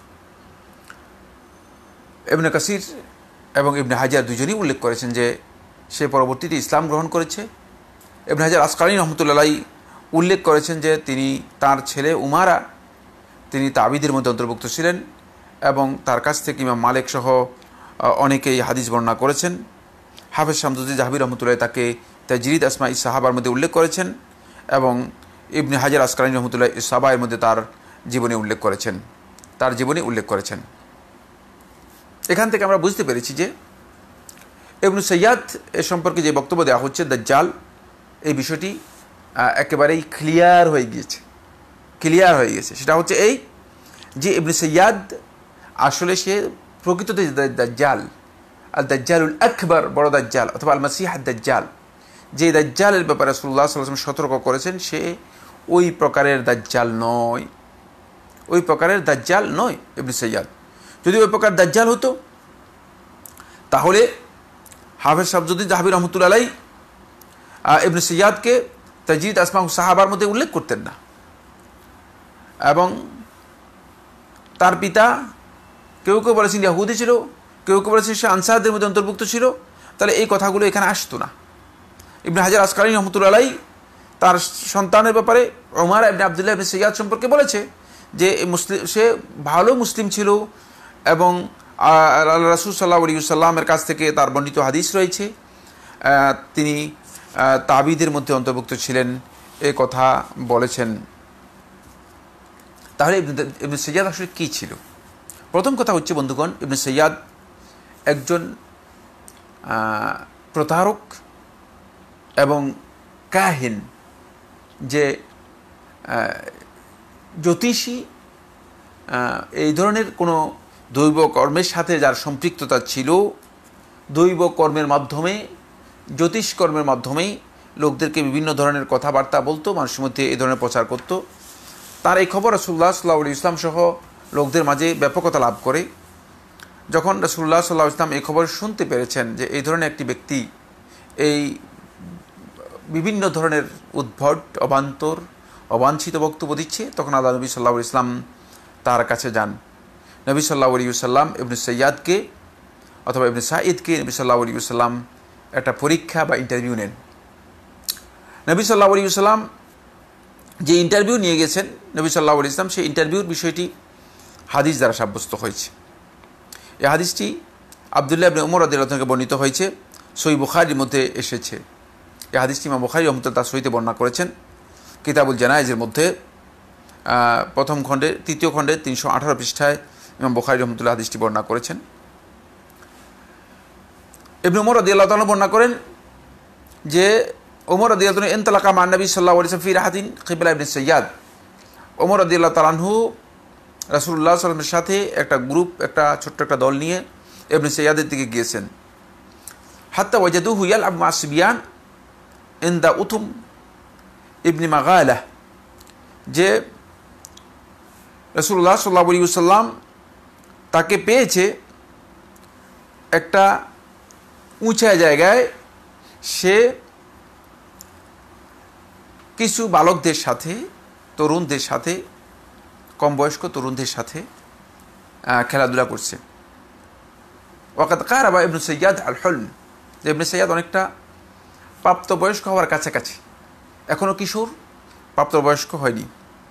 ইবনে কাসির এবং ইবনে হাজার দুজনেই উল্লেখ করেছেন যে সে পরবর্তীতে ইসলাম গ্রহণ করেছে। ইবনে হাজার আসকালানী রহমতুল্লাহ আলাইহি উল্লেখ করেছেন যে তিনি তার ছেলে উমারা তিনি তাবিদের মধ্যে অন্তর্ভুক্ত ছিলেন এবং তার কাছ থেকে ইমাম মালিক সহ অনেকেই হাদিস বর্ণনা করেছেন। হাফেজ শামসুদ্দিন জাহাবি রহমতুল্লাহ তাকে তাজরিদ আসমা ই সাহাবার মধ্যে উল্লেখ করেছেন এবং ইবনে হাজার আসকালানী রহমতুল্লাহ সাহাবার মধ্যে তার জীবনে উল্লেখ করেছেন তার জীবনে উল্লেখ করেছেন এখান থেকে আমরা বুঝতে পেরেছি যে ইবনে সৈয়াদ এ সম্পর্কে যে বক্তব্য দেওয়া হচ্ছে দাজ্জাল, এই বিষয়টি একেবারেই ক্লিয়ার হয়ে গিয়েছে ক্লিয়ার হয়ে গেছে সেটা হচ্ছে এই যে ইবনে সৈয়াদ আসলে সে প্রকৃততে দাজ্জাল, আল দাজ্জালুল আকবার, বড় দাজ্জাল অথবা আল মাসিহ দাজ্জাল, যে দাজ্জালের ব্যাপারে রাসূলুল্লাহ সাল্লাল্লাহু আলাইহি ওয়াসাল্লাম সতর্ক করেছেন সে ওই প্রকারের দাজ্জাল নয় ওই প্রকারের দাজ্জাল নয় ইবনে সৈয়াদ। যদি ওই প্রকার দাজ্জাল হতো তাহলে হাফেজ শামসুদ্দিন জাহাবি রহমতুল্লাহ আলাইহি ইবনে সৈয়াদকে তাজরিদ আসমা সাহাবার মধ্যে উল্লেখ করতেন না এবং তার পিতা কেউ কেউ বলেছেন ইহুদি ছিল, কেউ কেউ বলেছেন সে আনসারদের মধ্যে অন্তর্ভুক্ত ছিল, তাহলে এই কথাগুলো এখানে আসতো না। ইবনে হাজার আসকালানী রহমতুল্লাহ আলাইহি তার সন্তানের ব্যাপারে ওমর ইবনে আব্দুল্লাহ ইবনে সৈয়াদ সম্পর্কে বলেছে যে মুসলিম সে ভালো মুসলিম ছিল এবং আল্লাহ রাসূল সাল্লাল্লাহু আলাইহি ওয়াসাল্লামের কাছ থেকে তার বর্ণিত হাদিস রয়েছে, তিনি তাবিদের মধ্যে অন্তর্ভুক্ত ছিলেন এ কথা বলেছেন। তাহলে ইবনে সৈয়াদ আসলে কী ছিল? প্রথম কথা হচ্ছে বন্ধুগণ, ইবনে সৈয়াদ একজন প্রতারক এবং কাহিন, যে জ্যোতিষী এই ধরনের কোনো দৈব কর্মের সাথে যার সম্পৃক্ততা ছিল, দৈব কর্মের মাধ্যমে জ্যোতিষ কর্মের মাধ্যমেই লোকদেরকে বিভিন্ন ধরনের কথাবার্তা বলতো, মানুষের মধ্যে এই ধরনের প্রচার করত। তার এই খবর রাসূলুল্লাহ সাল্লাল্লাহু আলাইহি ওয়াসাল্লাম সহ লোকদের মাঝে ব্যাপকতা লাভ করে। যখন রাসূলুল্লাহ সাল্লাল্লাহু আলাইহি ওয়াসাল্লাম এই খবর শুনতে পেরেছেন যে এই ধরনের একটি ব্যক্তি এই বিভিন্ন ধরনের উদ্ভট অবান্তর অবাঞ্ছিত বক্তব্য দিচ্ছে, তখন আল্লাহ নবী সাল্লাল্লাহু আলাইহি ওয়াসাল্লাম তার কাছে যান। নবী সাল্লাল্লাহু আলাইহি ওয়াসাল্লাম ইবনে সৈয়াদকে অথবা ইবনে সাঈদকে নবী সাল্লাল্লাহু আলাইহি ওয়াসাল্লাম একটা পরীক্ষা বা ইন্টারভিউ নেন। নবী সাল্লাল্লাহু আলাইহি ওয়াসাল্লাম যে ইন্টারভিউ নিয়ে গেছেন নবী সাল্লাল্লাহু আলাইহি ওয়াসাল্লাম, সেই ইন্টারভিউর বিষয়টি হাদিস দ্বারা সাব্যস্ত হয়েছে। এই হাদিসটি আব্দুল্লাহ ইবনে উমর রাদিয়াল্লাহু আনহু থেকে বর্ণিত হয়েছে, সহিহ বুখারীর মধ্যে এসেছে। এই হাদিসটি ইমাম বুখারী রাহমাতুল্লাহ তার সহিতে বর্ণনা করেছেন কিতাবুল জানায়েজের মধ্যে প্রথম খণ্ডে তৃতীয় খণ্ডে তিনশো আঠারো পৃষ্ঠায় ইমাম বুখারী রাহমাতুল্লাহ হাদিসটি বর্ণনা করেছেন। ইবনে উমর রাদিয়াল্লাহু তাআলা বর্ণনা করেন যে ওমর রাদিয়াল্লাহু তাআলা ইনতালাকা মা নবী সাল্লাল্লাহু আলাইহি ওয়াসাল্লাম ফি রাহাতিন কিবলা ইবনে সৈয়াদ। ওমর রাদিয়াল্লাহু তাআলা আনহু রাসূলুল্লাহ সাল্লাল্লাহু আলাইহি ওয়াসাল্লামের সাথে একটা গ্রুপ একটা ছোট্ট একটা দল নিয়ে ইবনে সৈয়াদের দিকে গিয়েছেন। হাত্তা ওয়াজাদুহু ইয়ালআব মা সিবিয়ান ইনদা উতুম ইবনে মাগালাহ, যে রাসূলুল্লাহ সাল্লাল্লাহু আলাইহি ওয়াসাল্লাম তাকে পেয়েছে একটা উঁচা জায়গায়, সে কিছু বালকদের সাথে তরুণদের সাথে কম বয়স্ক তরুণদের সাথে খেলাধুলা করছে। ওয়াকাদ কারাবা ইবনে সৈয়াদ আল হুলম, যে ইবনে সৈয়াদ অনেকটা প্রাপ্তবয়স্ক হওয়ার কাছাকাছি, এখনও কিশোর, প্রাপ্তবয়স্ক হয়নি।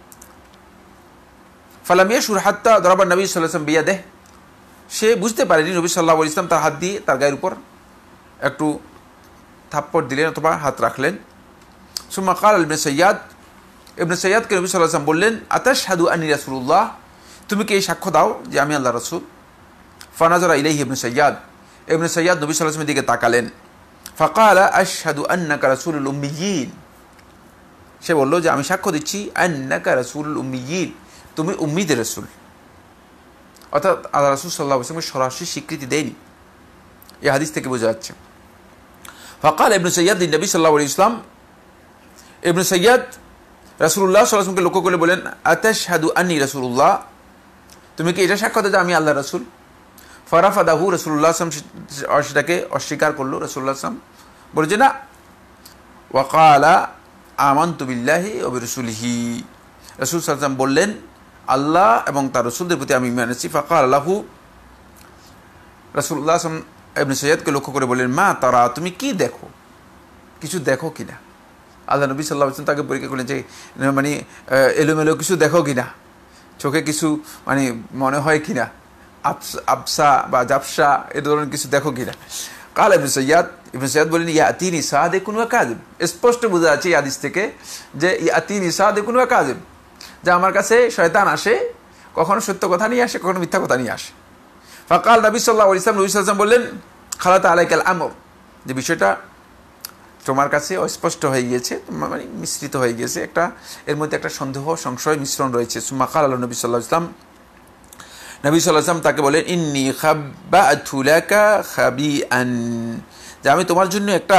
ফালাম ইয়াশুর হাত্তা দরাবা নবী সাল্লাল্লাহু আলাইহি ওয়াসাল্লাম বিয়াদেহ, সে বুঝতে পারেনি নবী সাল্লাল্লাহু আলাইহি ওয়াসাল্লাম তার হাত দিয়ে তার গায়ের উপর একটু থাপ্পড় দিলেন অথবা হাত রাখলেন। সুম্মা ক্বালা ইবনে সৈয়াদ, ইবনে সৈয়াদকে নবী সাল্লাল্লাহু আলাইহি ওয়াসাল্লাম বললেন, আতাশহাদু আন্নী রাসূলুল্লাহ, তুমি কি এই সাক্ষ্য দাও যে আমি আল্লাহর রাসূল? ফানাজারা ইলাইহি ইবনে সৈয়াদ, ইবনে সৈয়াদ নবী সাল্লাল্লাহু আলাইহি ওয়াসাল্লামের দিকে তাকালেন। ফাকালা আশহাদু আন্নাকা রাসূলুল উম্মিয়িন, সে বলল যে আমি সাক্ষ্য দিচ্ছি আন্নাকা রাসূলুল উম্মিয়িন, তুমি উম্মীদের রাসূল। অর্থাৎ আল্লাহ রাসূল সাল্লাল্লাহু আলাইহি ওয়াসাল্লাম সরাসরি স্বীকৃতি দেয়নি, এই হাদিস থেকে বোঝা যাচ্ছে। ফাকাল ইবনে সৈয়াদ নবী সাল্লাল্লাহু আলাইহি ওয়াসাল্লাম, ইবনে সৈয়াদ রাসূলুল্লাহ সাল্লাল্লাহু আলাইহি ওয়াসাল্লামকে লক্ষ্য করে বলেন, আতাশহাদু আন্নী রাসূলুল্লাহ, তুমি কি এটা সাক্ষ্য দাও যে আমি আল্লাহর রাসূল? ফারাফাদাহু, রাসূলুল্লাহ সাল্লাল্লাহু আলাইহি ওয়াসাল্লাম সেটাকে অস্বীকার করলো। রাসূলুল্লাহ সাল্লাল্লাহু আলাইহি ওয়াসাল্লাম বলে যে না, ওয়াকালা আমানতু বিল্লাহি ওয়া বিরাসূলিহি, রাসূল সাল্লাল্লাহু আলাইহি ওয়াসাল্লাম বললেন আল্লাহ এবং তার রাসূলদের প্রতি আমি ঈমান এনেছি। ফাকাল লাহু, রাসূলুল্লাহ সাল্লাল্লাহু আলাইহি ওয়াসাল্লাম ইবনে সাইয়্যাদকে লক্ষ্য করে বললেন মা তারা, তুমি কি দেখো, কিছু দেখো কিনা? আল্লাহ নবী সাল্লাল্লাহু আলাইহি ওয়াসাল্লাম তাকে পরীক্ষা করলেন যে মানে এলোমেলো কিছু দেখো কিনা, চোখে কিছু মানে মনে হয় কিনা, আবসা বা জাবসা এ ধরনের কিছু দেখো কিনা। কাল ইবনে সাইয়্যাদ ইবনে সাইয়্যাদ বলেন ইয়াতিনি সাদিকুন ওয়া কাযিব, স্পষ্ট বোঝা যাচ্ছে এই হাদিস থেকে যে ইয়াতিনি সাদিকুন ওয়া কাযিব, যে আমার কাছে শয়তান আসে, কখনো সত্য কথা নিয়ে আসে, কখনো মিথ্যা কথা নিয়ে আসে। ফাকাল নবী সাল্লাল্লাহু আলাইহি ওয়াসাল্লাম নবী সাল্লাল্লাহু আলাইহি ওয়াসাল্লাম বললেন খালাতা আলাইকাল আমর, যে বিষয়টা তোমার কাছে অস্পষ্ট হয়ে গিয়েছে, মানে মিশ্রিত হয়ে গিয়েছে, একটা এর মধ্যে একটা সন্দেহ সংশয় মিশ্রণ রয়েছে। সুম্মা কাল আল্লাহ নবী সাল্লাল্লাহু আলাইহি ওয়াসাল্লাম নবী সাল্লাল্লাহু আলাইহি ওয়াসাল্লাম তাকে বলেন ইন্নী খাব্বাতু লাকা খাবিআন, যে আমি তোমার জন্য একটা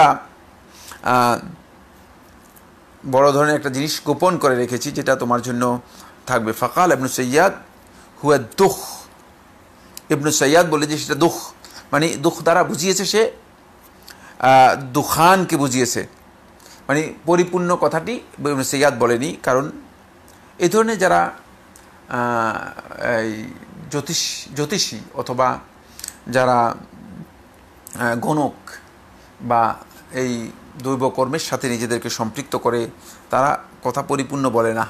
বড় ধরনের একটা জিনিস গোপন করে রেখেছি যেটা তোমার জন্য থাকবে। ফাকাল ইবনে সাইয়্যাদ হুয়া দুখ, ইবনে সাইয়্যাদ বলে যে সেটা দুখ, মানে দুখ দ্বারা বুঝিয়েছে সে দুখানকে বুঝিয়েছে, মানে পরিপূর্ণ কথাটি ইবনে সাইয়্যাদ বলেনি। কারণ এই ধরনের যারা এই জ্যোতিষ জ্যোতিষী অথবা যারা গণক বা এই দৈব কর্মের সাথে নিজেদেরকে সম্পৃক্ত করে, তারা কথা পরিপূর্ণ বলে না।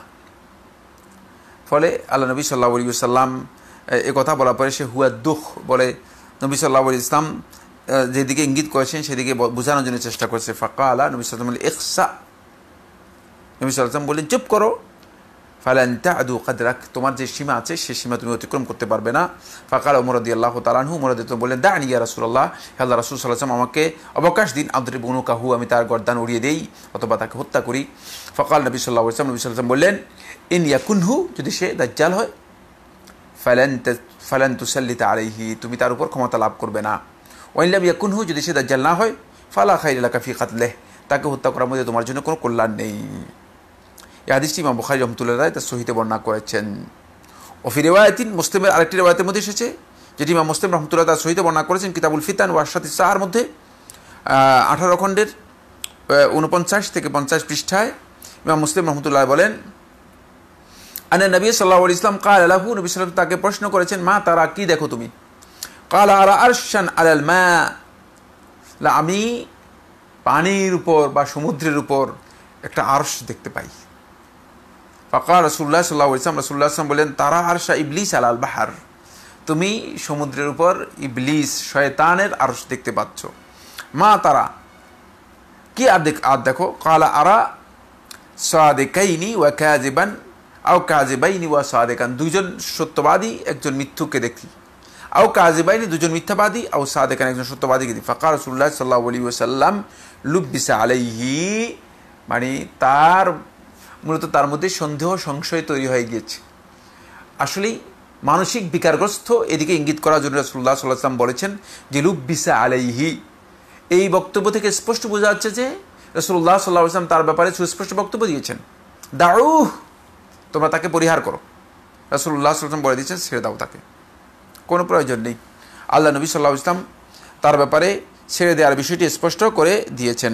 ফলে আল্লাহ নবী সাল্লাল্লাহু আলাইহি ওয়াসাল্লাম এ কথা বলার পরে সে হুয়া দুখ বলে নবী সাল্লাল্লাহু আলাইহি ওয়াসাল্লাম যেদিকে ইঙ্গিত করেছেন সেদিকে বোঝানোর জন্য চেষ্টা করেছে। ফাকালা, নবী সাল্লাল্লাহু আলাইহি ওয়াসাল্লাম বললেন ইখসা, নবী সাল্লাল্লাহু আলাইহি ওয়াসাল্লাম বললেন চুপ করো। ফালান তা'দু কদরাক, তোমার যে সীমা আছে সে সীমা তুমি অতিক্রম করতে পারবে না। ফাকাল ওমর রাদিয়াল্লাহু তাআলা আনহু, ওমর রাদিয়াল্লাহু বললেন দা'নি ইয়া রাসূলুল্লাহ, হে আল্লাহর রাসূল সাল্লাল্লাহু আলাইহি ওয়াসাল্লাম আমাকে অবকাশ দিন, আদরিব উনুকাহু, আমি তার গর্দান উড়িয়ে দেই অথবা তাকে হত্যা করি। ফাকাল নবী সাল্লাল্লাহু আলাইহি ওয়াসাল্লাম, নবী সাল্লাল্লাহু আলাইহি ওয়াসাল্লাম বললেন ইন ইয়াকুনহু, যদি সে দাজ্জাল হয়, ফালান ফালান তুসাল্লিতা আলাইহি, তুমি তার উপর ক্ষমতা লাভ করবে না। ওয়াইন লাম ইয়াকুনহু, যদি সে দাজ্জাল না হয়, ফালা খাইরা লাকা ফি কাতলিহি, তাকে হত্যা করার মধ্যে তোমার জন্য কোনো কল্যাণ নেই। এই হাদিসটি ইমাম বুখারী রাহমাতুল্লাহি আলাইহি তার সহিহে বর্ণনা করেছেন। ও ফি রিওয়ায়াতিন, মুসলিমের আরেকটি রিওয়ায়াতের মধ্যে এসেছে যেটি ইমাম মুসলিম রাহমাতুল্লাহি তার সহিহে বর্ণনা করেছেন কিতাবুল ফিতান ওয়া আশরাতিস সাহার মধ্যে আঠারো খণ্ডের উনপঞ্চাশ থেকে পঞ্চাশ পৃষ্ঠায় ইমাম মুসলিম রাহমাতুল্লাহি বলেন আনা নবী সাল্লাল্লাহু আলাইহি ওয়াসাল্লাম ক্বালা লাহু, নবী সাল্লাল্লাহু আলাইহি ওয়াসাল্লাম তাকে প্রশ্ন করেছেন মা তারা, কি দেখো তুমি? ক্বালা আরা আরশান আলাল মা, আমি পানির উপর বা সমুদ্রের উপর একটা আরশ দেখতে পাই। ফাকাল রাসূলুল্লাহ সাল্লাল্লাহু আলাইহি ওয়াসাল্লাম, রাসূলুল্লাহ সাল্লাল্লাহু আলাইহি ওয়াসাল্লাম বলেন তারা আরশা ইবলিস আলাল বাহর, তুমি সমুদ্রের উপর ইবলিস শয়তানের আরশ দেখতে পাচ্ছ। মা তারা, কি আর দেখ আর দেখো? ক্বালা আরা সাদিকাইনি ওয়া কাযিবান আও কাযিবাইনি ওয়া সাদিকান, দুইজন সত্যবাদী একজন মিথ্যুককে দেখি, আও কাযিবাইনি দুজন মিথ্যাবাদী, আও সাদিকান একজন সত্যবাদীকে দেখি। ফাকাল রাসূলুল্লাহ সাল্লাল্লাহু আলাইহি ওয়াসাল্লাম লুব্বিসা আলাইহি, মানে তার মূলত তার মধ্যে সন্দেহ সংশয় তৈরি হয়ে গিয়েছে। আসলেই মানসিক বিকারগ্রস্ত, এদিকে ইঙ্গিত করার জন্য রাসূলুল্লাহ সাল্লাল্লাহু আলাইহি ওয়াসাল্লাম বলেছেন যে লুব্বিসা আলাইহি। এই বক্তব্য থেকে স্পষ্ট বোঝা যাচ্ছে যে রাসূলুল্লাহ সাল্লাল্লাহু আলাইহি ওয়াসাল্লাম তার ব্যাপারে সুস্পষ্ট বক্তব্য দিয়েছেন, দাউ, তোমরা তাকে পরিহার করো। রাসূলুল্লাহ সাল্লাল্লাহু আলাইহি ওয়াসাল্লাম বলে দিয়েছেন ছেড়ে দাও তাকে, কোনো প্রয়োজন নেই। আল্লাহ নবী সাল্লাল্লাহু আলাইহি ওয়াসাল্লাম তার ব্যাপারে ছেড়ে দেওয়ার বিষয়টি স্পষ্ট করে দিয়েছেন।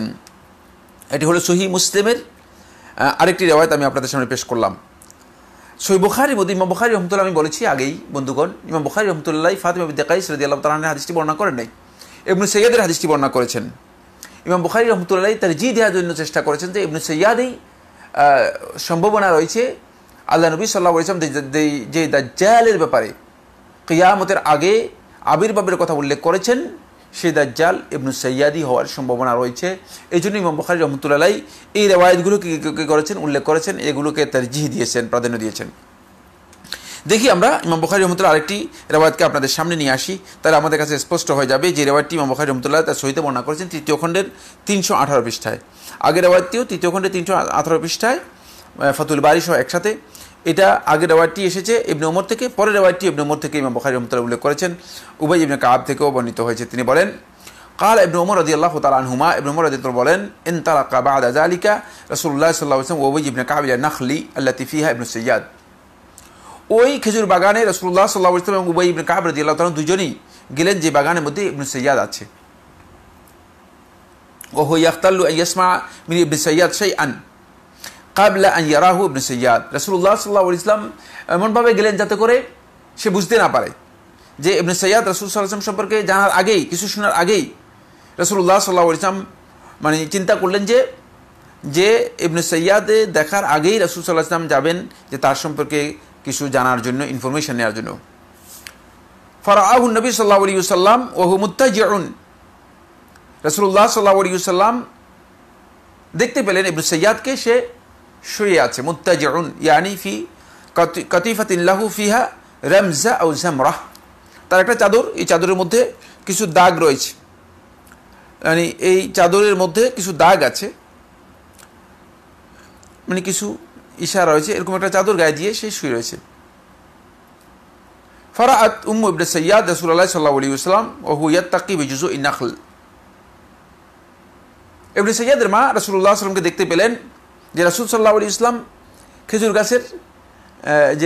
এটি হলো সহিহ মুসলিমের আরেকটি রিওয়ায়াত আমি আপনাদের সামনে পেশ করলাম। সহিহ বুখারীর মধ্যে ইমাম বুখারী রাহমাতুল্লাহ, আমি বলেছি আগেই বন্ধুগণ, ইমাম বুখারী রাহমাতুল্লাহ ফাতিমা বিনতে কাইস রাদিয়াল্লাহু তাআলা আনহার হাদিসটি বর্ণনা করেন নাই, ইবনে সাইয়্যাদের হাদিসটি বর্ণনা করেছেন। ইমাম বুখারী রাহমাতুল্লাহ তারজিহ দেওয়ার জন্য চেষ্টা করেছেন যে ইবনে সাইয়্যাদই সম্ভাবনা রয়েছে আল্লাহ নবী সাল্লাল্লাহু আলাইহি ওয়াসাল্লাম যে দাজ্জালের ব্যাপারে কিয়ামতের আগে আবির্ভাবের কথা উল্লেখ করেছেন, সেই দাজ্জাল ইবনে সাইয়্যাদি হওয়ার সম্ভাবনা রয়েছে। এই জন্য ইমাম বুখারী রাহমাতুল্লাহ এই রিওয়ায়াতগুলোকে কি করেছেন, উল্লেখ করেছেন, এগুলোকে তারজিহ দিয়েছেন, প্রাধান্য দিয়েছেন। দেখি আমরা ইমাম বুখারী রাহমাতুল্লাহ আরেকটি রিওয়ায়াতকে আপনাদের সামনে নিয়ে আসি, তাহলে আমাদের কাছে স্পষ্ট হয়ে যাবে যে রিওয়ায়াতটি ইমাম বুখারী রাহমাতুল্লাহ তার সহিহে বর্ণনা করেছেন তৃতীয় খণ্ডের তিনশো আঠারো পৃষ্ঠায়। আগের রিওয়ায়াতটিও তৃতীয় খণ্ডের তিনশো আঠারো পৃষ্ঠায় ফাতুল বারী সহ একসাথে। এটা আগের রিওয়ায়াতটি এসেছে ইবনে ওমর থেকে, পরের রিওয়ায়াতটি ইবনে ওমর থেকে ইমাম বুখারী রাহমাতুল্লাহ উল্লেখ করেছেন। উবাই ইবনে কাব থেকেও বর্ণিত হয়েছে। তিনি বলেন قال ابن عمر رضي الله تعالى عنهما, ابن عمر رضي الله বলেন انطلق بعد ذلك رسول الله صلى الله عليه وسلم وابي بن كعب الى النخل التي فيها ابن السياد, ওই খেজুর বাগানে রাসূলুল্লাহ সাল্লাল্লাহু আলাইহি ওয়াসাল্লাম এবং উবাই ইবনে কাব রাদিয়াল্লাহু তাআলা দুজনেই গেলেন যে বাগানের মধ্যে ইবনে সাইয়্যাদ আছে। ওহু ইয়াখতাল্লু আন ইয়াসমা মিন ইবনে সাইয়াদ শাইআন ক্বাবলা আন ইয়ারাহু ইবনে সাইয়াদ। রাসূলুল্লাহ সাল্লাল্লাহু আলাইহি ওয়াসাল্লাম এমনভাবে গেলেন যাতে করে সে বুঝতে না পারে যে ইবনে সাইয়াদ রাসূল সাল্লাল্লাহু আলাইহি ওয়াসাল্লাম সম্পর্কে জানার আগেই, কিছু শোনার আগেই রাসূলুল্লাহ সাল্লাল্লাহু আলাইহি ওয়াসাল্লাম মানে চিন্তা করলেন যে যে ইবনে সাইয়াদ দেখার আগেই রাসূল সাল্লাল্লাহু আলাইহি ওয়াসাল্লাম যাবেন যে তার সম্পর্কে কিছু জানার জন্য, ইনফরমেশন নেওয়ার জন্য। ফারাআহু নবী সাল্লাল্লাহু আলাইহি ওয়াসাল্লাম ওয়া হুয়া মুত্তাজিউন। রাসূলুল্লাহ সাল্লাল্লাহু আলাইহি ওয়াসাল্লাম দেখতে পেলেন ইবনে সাইয়াদকে, সে শুয়ে আছে, মুত্তাজিউন ইয়ানি ফি কাতিফাতিন লাহু ফিহা রামজা আও জামরাহ। তার একটা চাদর, এই চাদরের মধ্যে কিছু দাগ রয়েছে, মানে এই চাদরের মধ্যে কিছু দাগ আছে, মানে কিছু ইশারা রয়েছে, এরকম একটা চাদর গায়ে দিয়ে সে শুয়ে রয়েছে। ফারাআত উম্মু ইবনে সাইয়াদ রাসূলুল্লাহ সাল্লাল্লাহু আলাইহি ওয়াসাল্লাম ওয়া হুয়া ইয়াত্তাকি বিজুজুইন নাখল। ইবনে সাইয়াদের মা রাসূলুল্লাহ সাল্লাল্লাহু আলাইহি ওয়াসাল্লামকে দেখতে পেলেন যে রাসূল সাল্লাল্লাহু আলাইহি ওয়াসাল্লাম খেজুর গাছের যে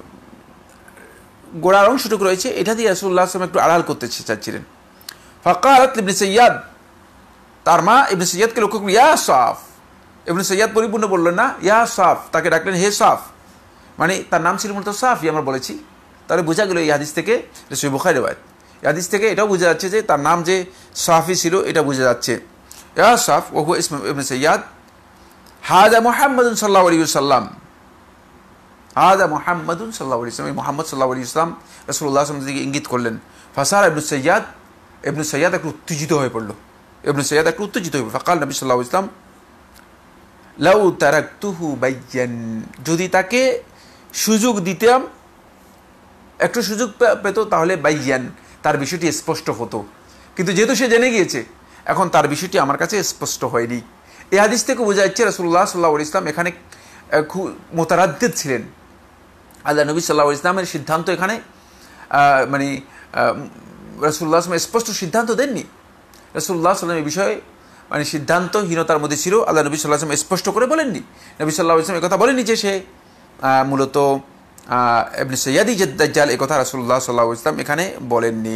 গোড়ার অংশটুকু রয়েছে এটা দিয়ে রাসূলুল্লাহ সাল্লাল্লাহু আলাইহি ওয়াসাল্লাম একটু আড়াল করতে চাচ্ছিলেন। ফাকালাত ইবনে সাইয়াদ, তার মা ইবনে সাইয়াদকে লক্ষ্য করে ইয়া সাফ। ইবনে সাইয়াদ পরিপূর্ণ বললেন না, ইয়া সাফ, তাকে ডাকলেন হে সাফ, মানে তার নাম ছিল মূলত সাফি আমরা বলেছি। তাহলে বোঝা গেল এই হাদিস থেকে, সহিহ বুখারী riwayat, এই হাদিস থেকে এটাও বোঝা যাচ্ছে যে তার নাম যে সাফি ছিল এটা বোঝা যাচ্ছে। ইয়া সাফ ওয়া হুয়া ইসমু ইবনে সাইয়াদ হাদা মুহাম্মাদুন সাল্লাল্লাহু আলাইহি ওয়াসাল্লাম, হাদা মুহাম্মাদুন সাল্লাল্লাহু আলাইহি ওয়াসাল্লাম, মুহাম্মদ সাল্লাল্লাহু আলাইহি ওয়াসাল্লাম রাসূলুল্লাহ সাল্লাল্লাহু আলাইহি ওয়াসাল্লাম দিকে ইঙ্গিত করলেন। ফাসারা ইবনে সাইয়াদ, ইবনে সাইয়াদ একটু উত্তেজিত হয়ে পড়ল, ইবনে সাইয়াদ একটু উত্তেজিত হয়ে পড়ল। ফাকাল নবী সাল্লাল্লাহু আলাইহি ওয়াসাল্লাম লাউ তারাকতুহু বাইয়ান, যদি তাকে সুযোগ দিতাম, একটু সুযোগ পেত তাহলে বাইয়ান, তার বিষয়টি স্পষ্ট হতো, কিন্তু যেহেতু সে জেনে গিয়েছে এখন তার বিষয়টি আমার কাছে স্পষ্ট হয়নি। এই হাদিস থেকে বোঝা যাচ্ছে রাসূলুল্লাহ সাল্লাল্লাহু আলাইহি ওয়াসাল্লাম এখানে খুব মোতারাদ্দিদ ছিলেন। আল্লাহ নবী সাল্লাল্লাহু আলাইহি ওয়াসাল্লামের সিদ্ধান্ত এখানে মানে রাসূলুল্লাহ সাল্লাল্লাহু আলাইহি ওয়াসাল্লাম স্পষ্ট সিদ্ধান্ত দেননি। রাসূলুল্লাহ সাল্লাল্লাহু আলাইহি ওয়াসাল্লাম এই বিষয়ে মানে সিদ্ধান্তহীনতার মধ্যে ছিল, আল্লাহ নবী সাল্লাল্লাহু আলাইহি ওয়াসাল্লাম স্পষ্ট করে বলেননি। নবী সাল্লাল্লাহু আলাইহি ওয়াসাল্লাম এই কথা বলেননি যে সে মূলত ইবনে সাইয়াদি যে দাজ্জাল, এই কথা রাসূলুল্লাহ সাল্লাল্লাহু আলাইহি ওয়াসাল্লাম এখানে বলেননি।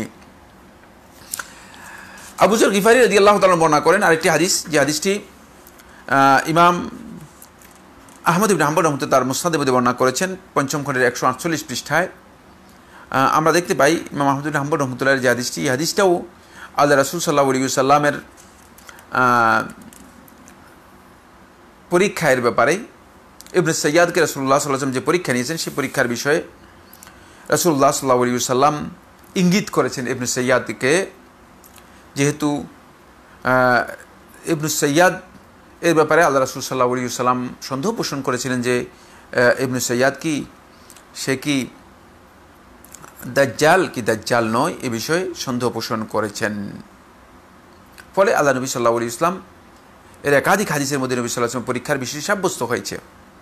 আবু যর গিফারি রাদিয়াল্লাহু তাআলা বর্ণনা করেন আরেকটি হাদিস, যে হাদিসটি ইমাম আহমদ ইবনে হাম্বল রাহমাতুল্লাহ তার মুসনাদের মধ্যে বর্ণনা করেছেন পঞ্চম খণ্ডের একশো আটচল্লিশ পৃষ্ঠায়। আমরা দেখতে পাই ইমাম আহমদ ইবনে হাম্বল রাহমাতুল্লাহর যে হাদিসটি, এই হাদিসটাও আল্লাহ রাসূল সাল্লাল্লাহু আলাইহি ওয়াসাল্লামের পরীক্ষার ব্যাপারে, ইবনে সাইয়াদকে রাসূলুল্লাহ সাল্লাল্লাহু আলাইহি ওয়াসাল্লাম যে পরীক্ষা নিয়েছেন সেই পরীক্ষার বিষয়ে রাসূলুল্লাহ সাল্লাল্লাহু আলাইহি ওয়াসাল্লাম ইঙ্গিত করেছেন ইবনে সাইয়াদকে, যেহেতু ইবনে সাইয়াদ এর ব্যাপারে আল্লাহ রাসূল সাল্লাল্লাহু আলাইহি ওয়াসাল্লাম সন্দেহ পোষণ করেছিলেন যে ইবনে সাইয়াদ কি, সে কি দাজ্জাল কি দাজ্জাল নয়, এ বিষয়ে সন্দেহ পোষণ করেছেন। ফলে আল্লাহ নবী সাল্লাল্লাহু আলাইহি ওয়াসাল্লাম এর একাধিক হাদিসের মধ্যে নবী সাল্লাল্লাহু আলাইহি ওয়াসাল্লাম পরীক্ষার বিষয় সাব্যস্ত হয়েছে।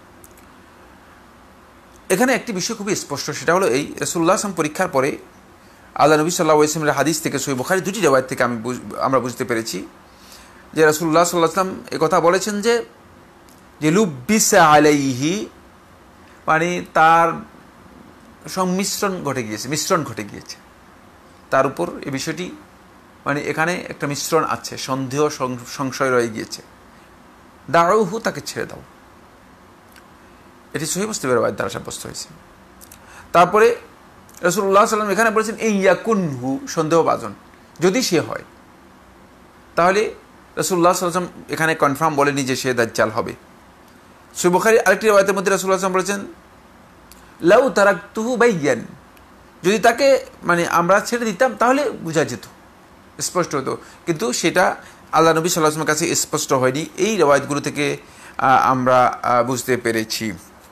এখানে একটি বিষয় খুবই স্পষ্ট, সেটা হলো এই রাসূলুল্লাহ সাল্লাল্লাহু আলাইহি ওয়াসাল্লাম পরীক্ষার পরে আল্লাহ নবী সাল্লাল্লাহু আলাইহি ওয়াসাল্লামের হাদিস থেকে সহিহ বুখারী দুটি riwayat থেকে আমি আমরা বুঝতে পেরেছি যে রাসূলুল্লাহ সাল্লাল্লাহু আলাইহি ওয়াসাল্লাম এই কথা বলেছেন যে যে লুব্বিসা আলাইহি, মানে তার সংমিশ্রণ ঘটে গিয়েছে, মিশ্রণ ঘটে গিয়েছে তার উপর, এই বিষয়টি মানে এখানে একটা মিশ্রণ আছে, সন্দেহ সংশয় রয়ে গিয়েছে, দাউহু, তাকে ছেড়ে দাও। এটি সহিহ মুসলিমের riwayat দ্বারা সাব্যস্ত হয়েছে। তারপরে রাসূলুল্লাহ সাল্লাল্লাহু আলাইহি ওয়াসাল্লাম এখানে বলেছেন এই ইয়াকুনহু, সন্দেহভাজন, যদি সে হয়, তাহলে রাসূলুল্লাহ সাল্লাল্লাহু আলাইহি ওয়াসাল্লাম এখানে কনফার্ম বলেনি যে সে দাজ্জাল হবে। সহিহ বুখারী আরেকটি riwayatর মধ্যে রাসূলুল্লাহ সাল্লাল্লাহু আলাইহি ওয়াসাল্লাম বলেছেন লাউ তারাকতুহু বাইয়ান, যদি তাকে মানে আমরা ছেড়ে দিতাম তাহলে বোঝা যেত, স্পষ্ট হতো, কিন্তু সেটা আল্লাহ নবী সাল্লাল্লাহু আলাইহি ওয়াসাল্লামের কাছে স্পষ্ট হয়নি। এই riwayatগুলো থেকে আমরা বুঝতে পেরেছি।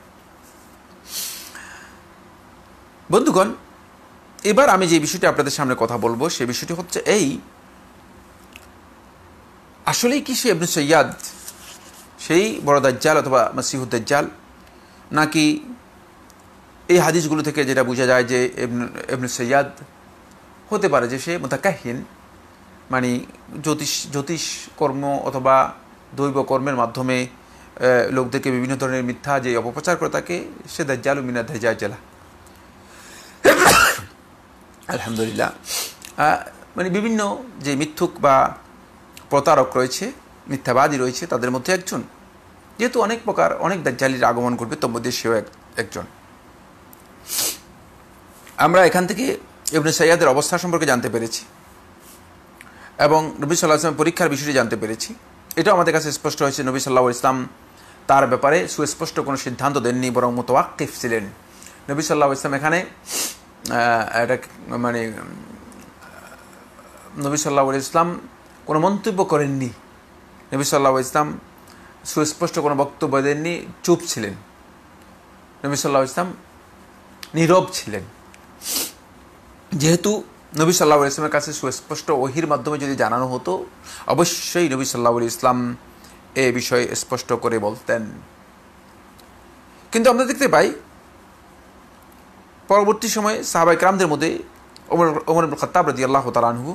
বন্ধুগণ, এবার আমি যে বিষয়টি আপনাদের সামনে কথা বলবো সে বিষয়টি হচ্ছে এই, আসলেই কি সে ইবনে সাইয়াদ সেই বড় দাজ্জাল অথবা মাসিহুদ দাজ্জাল, নাকি এই হাদিসগুলো থেকে যেটা বোঝা যায় যে ইবনে সাইয়াদ হতে পারে যে সে মুতাকাহ্হিন, মানে জ্যোতিষ জ্যোতিষ কর্ম অথবা দৈব কর্মের মাধ্যমে লোকদেরকে বিভিন্ন ধরনের মিথ্যা যে অপপ্রচার করে থাকে, সে দাজ্জাল মিনাদ দাজ্জাল। আলহামদুলিল্লাহ, মানে বিভিন্ন যে মিথ্যুক বা প্রতারক রয়েছে মিথ্যাবাদী রয়েছে তাদের মধ্যে একজন, যেহেতু অনেক প্রকার অনেক দাজ্জালির আগমন করবে, তোর মধ্যে সেও একজন। আমরা এখান থেকে ইবনে সাইয়াদের অবস্থা সম্পর্কে জানতে পেরেছি এবং নবী সাল্লাল্লাহু আলাইহি ওয়াসাল্লাম পরীক্ষার বিষয়টি জানতে পেরেছি। এটাও আমাদের কাছে স্পষ্ট হয়েছে নবী সাল্লাল্লাহু আলাইহি ওয়াসাল্লাম তার ব্যাপারে সুস্পষ্ট কোনো সিদ্ধান্ত দেননি, বরং মুতাওয়াক্কিফ ছিলেন। নবী সাল্লাল্লাহু আলাইহি ওয়াসাল্লাম এখানে এটা মানে নবী সাল্লাল্লাহু আলাইহি ওয়াসাল্লাম কোনো মন্তব্য করেননি, নবী সাল্লাল্লাহু আলাইহি ওয়াসাল্লাম সুস্পষ্ট কোনো বক্তব্য দেননি, চুপ ছিলেন। নবী সাল্লাল্লাহু আলাইহি ওয়াসাল্লাম নীরব ছিলেন। যেহেতু নবী সাল্লাল্লাহু আলাইহি ওয়াসাল্লামের কাছে সুস্পষ্ট ওহীর মাধ্যমে যদি জানানো হতো, অবশ্যই নবী সাল্লাল্লাহু আলাইহি ওয়াসাল্লাম এ বিষয়ে স্পষ্ট করে বলতেন। কিন্তু আমরা দেখতে পাই পরবর্তী সময়ে সাহাবায়ে কেরামদের মধ্যে ওমর ওমর ইবনে খাত্তাব রাদিয়াল্লাহু তাআলা আনহু,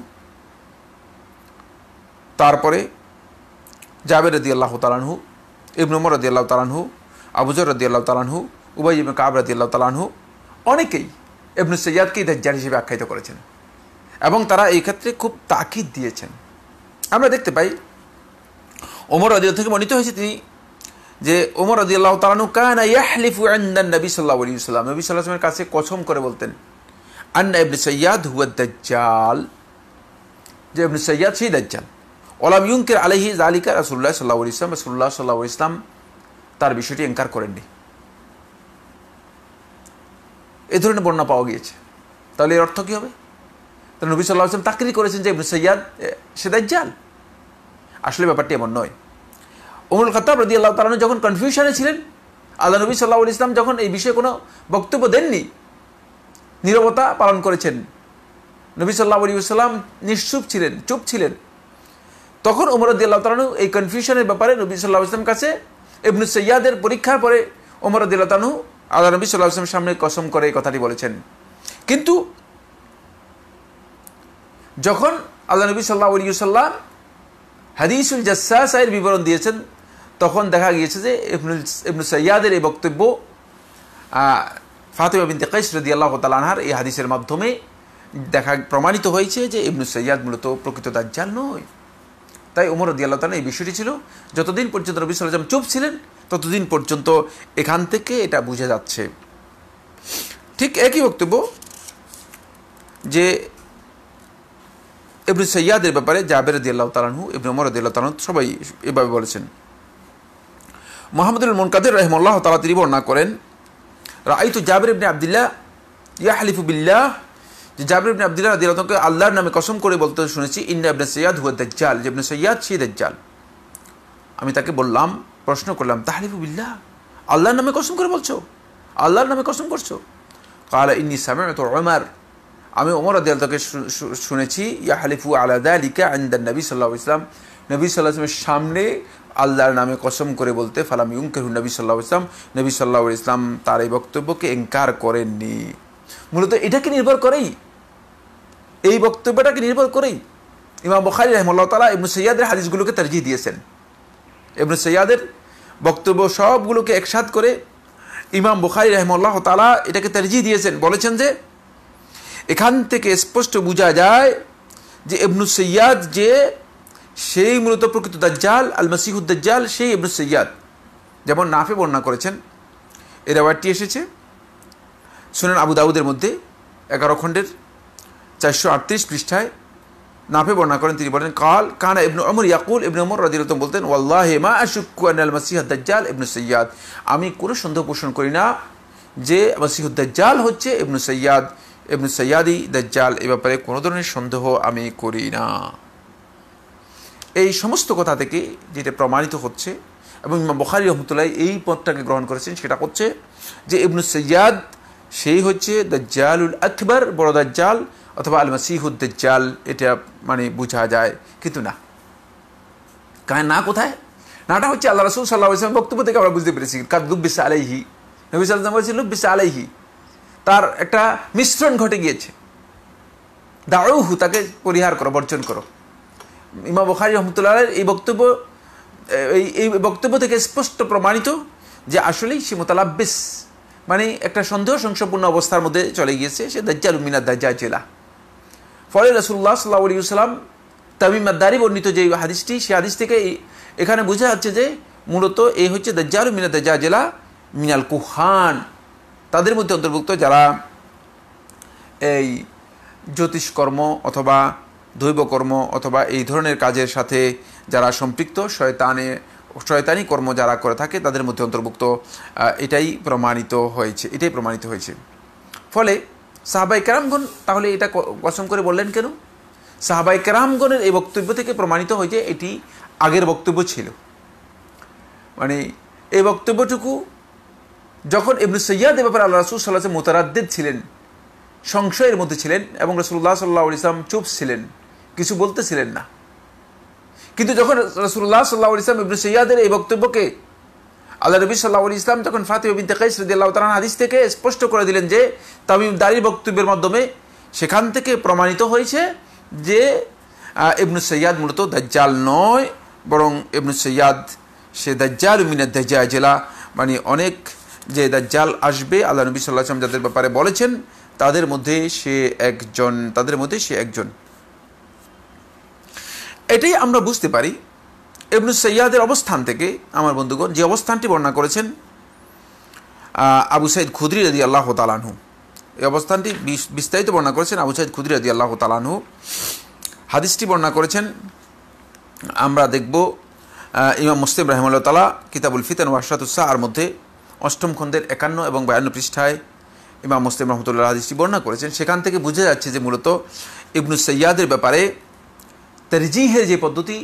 তারপরে জাবের রাদিয়াল্লাহু তাআলা আনহু, ইবনে ওমর রাদিয়াল্লাহু তাআলা আনহু, আবু যর রাদিয়াল্লাহু তাআলা আনহু, উবাই ইবনে কাব রাদিয়াল্লাহু তাআলা আনহু, অনেকেই ইবনে সাইয়াদকে দাজ্জাল হিসেবে আখ্যায়িত করেছেন এবং তারা এই ক্ষেত্রে খুব তাকিদ দিয়েছেন। আমরা দেখতে পাই ওমর রাদিয়াল্লাহু থেকে বর্ণিত হয়েছে তিনি যে ওমর রাদিয়াল্লাহু তাআলা আনহু কানা ইয়াহলিফু ইনদা নবী সাল্লাল্লাহু আলাইহি ওয়াসাল্লাম, নবী সাল্লাল্লাহু আলাইহি ওয়াসাল্লামের কাছে কসম করে বলতেন আন্না ইবনে সাইয়াদ হুয়া দাজ্জাল, যে ইবনে সাইয়াদ সেই দাজ্জাল। ওয়ালাম ইউনকির আলাইহি যালিকা রাসূলুল্লাহ সাল্লাল্লাহু আলাইহি ওয়াসাল্লাম, রাসূলুল্লাহ সাল্লাল্লাহু আলাইহি ওয়াসাল্লাম তার বিষয়টি ইনকার করেননি। এই ধরনের বর্ণনা পাওয়া গিয়েছে। তাহলে এর অর্থ কী হবে? তাহলে নবী সাল্লাল্লাহু আলাইহি ওয়াসাল্লাম তাকরীর করেছেন যে ইবনে সাইয়াদ সে দাজ্জাল। আসলে ব্যাপারটি এমন নয়। ওমর খাত্তাব রাদিয়াল্লাহু তাআলা আনহু যখন কনফিউশনে ছিলেন, আল্লাহ নবী সাল্লাল্লাহু আলাইহি ওয়াসাল্লাম যখন এই বিষয়ে কোনো বক্তব্য দেননি, নীরবতা পালন করেছেন, নবী সাল্লাল্লাহু আলাইহি ওয়াসাল্লাম নিশ্চুপ ছিলেন, চুপ ছিলেন, তখন ওমর রাদিয়াল্লাহু তাআলা আনহু এই কনফিউশনের ব্যাপারে নবী সাল্লাল্লাহু আলাইহি ওয়াসাল্লামের কাছে ইবনে সাইয়াদের পরীক্ষার পরে ওমর রাদিয়াল্লাহু তাআলা আনহু আল্লাহ নবী সাল্লাল্লাহু আলাইহি ওয়াসাল্লামের সামনে কসম করে এই কথাটি বলেছেন। কিন্তু যখন আল্লাহ নবী সাল্লাল্লাহু আলাইহি ওয়াসাল্লাম হাদিসুল জাসসাসের বিবরণ দিয়েছেন, তখন দেখা গিয়েছে যে ইবনে সাইয়াদের এই বক্তব্য ফাতিমা বিনতে কাইস রাদিয়াল্লাহু তাআলা আনহার এই হাদিসের মাধ্যমে দেখা প্রমাণিত হয়েছে যে ইবনে সাইয়াদ মূলত প্রকৃত দাজ্জাল নয়। তাই ওমর রাদিয়াল্লাহু তাআলা এই বিষয়টি ছিল, যতদিন পর্যন্ত নবী সাল্লাল্লাহু আলাইহি ওয়াসাল্লাম চুপ ছিলেন ততদিন পর্যন্ত এখান থেকে এটা বোঝা যাচ্ছে। ঠিক একই বক্তব্য যে ইবনে সাইয়াদের ব্যাপারে জাবের রাদিয়াল্লাহু তাআলা আনহু, ইবনে ওমর রাদিয়াল্লাহু তাআলা আনহু সবাই এভাবে বলেছেন। মুহাম্মদুল মুনকাদির রাহিমাহুল্লাহ তাআলা তিনি বর্ণনা করেন, রাআইতু জাবির ইবনে আব্দুল্লাহ ইয়াহলিফু বিল্লাহ, যে জাবির ইবনে আব্দুল্লাহ রাদিয়াল্লাহু তাআলা আল্লাহর নামে কসম করে বলতে শুনেছি, ইন্না ইবনে সাইয়াদ হুয়া দাজ্জাল, যে ইবনে সাইয়াদ সেই দাজ্জাল। আমি তাকে বললাম, প্রশ্ন করলাম, তাহলিফু বিল্লাহ, আল্লাহর নামে কসম করে বলছো, আল্লাহর নামে কসম করছো? ক্বালা ইন্নী সামি'তু উমর, আমি ওমর রাদিয়াল্লাহু তাআলাকে শুনেছি ইয়াহলিফু আলা যালিকা ইনদা নবী সাল্লাল্লাহু আলাইহি ওয়াসাল্লাম, নবী সাল্লাল্লাহু আলাইহি ওয়াসাল্লামের সামনে আল্লাহর নামে কসম করে বলতে, ফালাম ইউনকিরু নবী সাল্লাল্লাহু আলাইহি ওয়াসাল্লাম, নবী সাল্লাল্লাহু আলাইহি ওয়াসাল্লাম তার এই বক্তব্যকে ইনকার করেননি। মূলত এটাকে নির্ভর করেই, এই বক্তব্যটাকে নির্ভর করেই ইমাম বুখারী রাহিমাহুল্লাহ তাআলা ইবনে সাইয়াদের হাদিসগুলোকে তারজিহ দিয়েছেন। ইবনে সাইয়াদের বক্তব্য সবগুলোকে একসাথ করে ইমাম বুখারী রাহিমাহুল্লাহ তাআলা এটাকে তারজিহ দিয়েছেন, বলেছেন যে এখান থেকে স্পষ্ট বোঝা যায় যে ইবনে সাইয়াদ যে সেই মূলত প্রকৃত দাজ্জাল, আল মাসিহুদ দাজ্জাল, সেই ইবনে সাইয়াদ। যেমন নাফি বর্ণনা করেছেন, এই রাওয়ায়াতটি এসেছে সুনান আবু দাউদের মধ্যে এগারো খণ্ডের চারশো আটত্রিশ পৃষ্ঠায়। নাফি বর্ণনা করেন, তিনি বলেন, কাল কানা ইবনে ওমর ইয়াকুল, ইবনে ওমর রাদিয়াল্লাহু তাআলা বলতেন, ওয়াল্লাহি মা আশুক্কু আনাল মাসিহুদ দাজ্জাল ইবনে সাইয়াদ, আমি কোনো সন্দেহ পোষণ করি না যে মাসিহুদ দাজ্জাল হচ্ছে ইবনে সাইয়াদ, ইবনে সাইয়াদি দাজ্জাল, এ ব্যাপারে কোনো ধরনের সন্দেহ আমি করি না। এই সমস্ত কথা থেকে যেটা প্রমাণিত হচ্ছে, এবং ইমাম বুখারী রাহমাতুল্লাহ এই পথটাকে গ্রহণ করেছেন, সেটা হচ্ছে যে ইবনে সাইয়াদ সেই হচ্ছে দাজ্জালুল আকবার, বড় দাজ্জাল, অথবা আল মাসিহুদ দাজ্জাল, এটা মানে বোঝা যায়। কিন্তু না, কারণ না কোথায়? নাটা হচ্ছে আল্লাহ রাসূল সাল্লাল্লাহু আলাইহি ওয়াসাল্লাম বক্তব্য থেকে আমরা বুঝতে পেরেছি, কাদ লুব্বিসা আলাইহি, নবী সাল্লাল্লাহু আলাইহি ওয়াসাল্লাম বলেছেন লুব্বিসা আলাইহি, তার একটা মিশ্রণ ঘটে গিয়েছে, দাউহু, তাকে পরিহার করো, বর্জন করো। ইমাম বুখারী রাহমাতুল্লাহ এই বক্তব্য এই এই বক্তব্য থেকে স্পষ্ট প্রমাণিত যে আসলেই সে মুতালাব্বিস, মানে একটা সন্দেহ সংশয়পূর্ণ অবস্থার মধ্যে চলে গিয়েছে, সে দাজ্জাল মিনাদ দাজ্জাজিলা। ফলে রাসূলুল্লাহ সাল্লাল্লাহু আলাইহি ওয়াসাল্লাম তামিম আদ-দারি বর্ণিত যে হাদিসটি, সেই হাদিস থেকে এখানে বোঝা যাচ্ছে যে মূলত এই হচ্ছে দাজ্জাল মিনাদ দাজ্জালা মিনাল কুহান, তাদের মধ্যে অন্তর্ভুক্ত যারা এই জ্যোতিষকর্ম অথবা দৈবকর্ম অথবা এই ধরনের কাজের সাথে যারা সম্পৃক্ত, শয়তানে শয়তানি কর্ম যারা করে থাকে তাদের মধ্যে অন্তর্ভুক্ত, এটাই প্রমাণিত হয়েছে এটাই প্রমাণিত হয়েছে ফলে সাহাবায়ে কেরামগণ তাহলে এটা কসম করে বললেন কেন? সাহাবায়ে কেরামগণের এই বক্তব্য থেকে প্রমাণিত হয় যে এটি আগের বক্তব্য ছিল। মানে এই বক্তব্যটুকু যখন ইবনে সাইয়াদ এ ব্যাপারে আল্লাহ রাসূল সাল্লাল্লাহু আলাইহি ওয়াসাল্লাম মুতারাদ্দিদ ছিলেন, সংশয়ের মধ্যে ছিলেন, এবং রাসূলুল্লাহ সাল্লাল্লাহু আলাইহি ওয়াসাল্লাম চুপ ছিলেন, কিছু বলতেছিলেন না। কিন্তু যখন রাসূলুল্লাহ সাল্লাল্লাহু আলাইহি ওয়াসাল্লাম ইবনে সাইয়াদের এই বক্তব্যকে আল্লাহ নবী সাল্লাল্লাহু আলাইহি ওয়াসাল্লাম যখন ফাতিমা বিনতে কাইস রাদিয়াল্লাহু তাআলা হাদিস থেকে স্পষ্ট করে দিলেন যে তামিম দারির বক্তব্যের মাধ্যমে, সেখান থেকে প্রমাণিত হয়েছে যে ইবনে সাইয়াদ মূলত দাজ্জাল নয়, বরং ইবনে সাইয়াদ সে দাজ্জাল মিনাদ দাজ্জালা, মানে অনেক যে দাজ্জাল আসবে আল্লাহ নবী সাল্লাল্লাহু আলাইহি ওয়াসাল্লাম যাদের ব্যাপারে বলেছেন তাদের মধ্যে সে একজন তাদের মধ্যে সে একজন এটাই আমরা বুঝতে পারি ইবনে সাইয়াদের অবস্থান থেকে। আমার বন্ধুগণ, যে অবস্থানটি বর্ণনা করেছেন আবু সাঈদ খুদরি রাদিয়াল্লাহু তাআলা আনহু, এই অবস্থানটি বিস্তারিত বর্ণনা করেছেন আবু সাঈদ খুদরি রাদিয়াল্লাহু তাআলা আনহু। হাদিসটি বর্ণনা করেছেন আমরা দেখব ইমাম মুসলিম রাহিমাহুল্লাহ তাআলা কিতাবুল ফিতান ওয়া আশরাতুস সাআর মধ্যে অষ্টম খণ্ডের একান্ন এবং বায়ান্ন পৃষ্ঠায় ইমাম মুসলিম রাহমাতুল্লাহ হাদিসটি বর্ণনা করেছেন। সেখান থেকে বোঝা যাচ্ছে যে মূলত ইবনে সাইয়াদের ব্যাপারে তারজিহের যে পদ্ধতি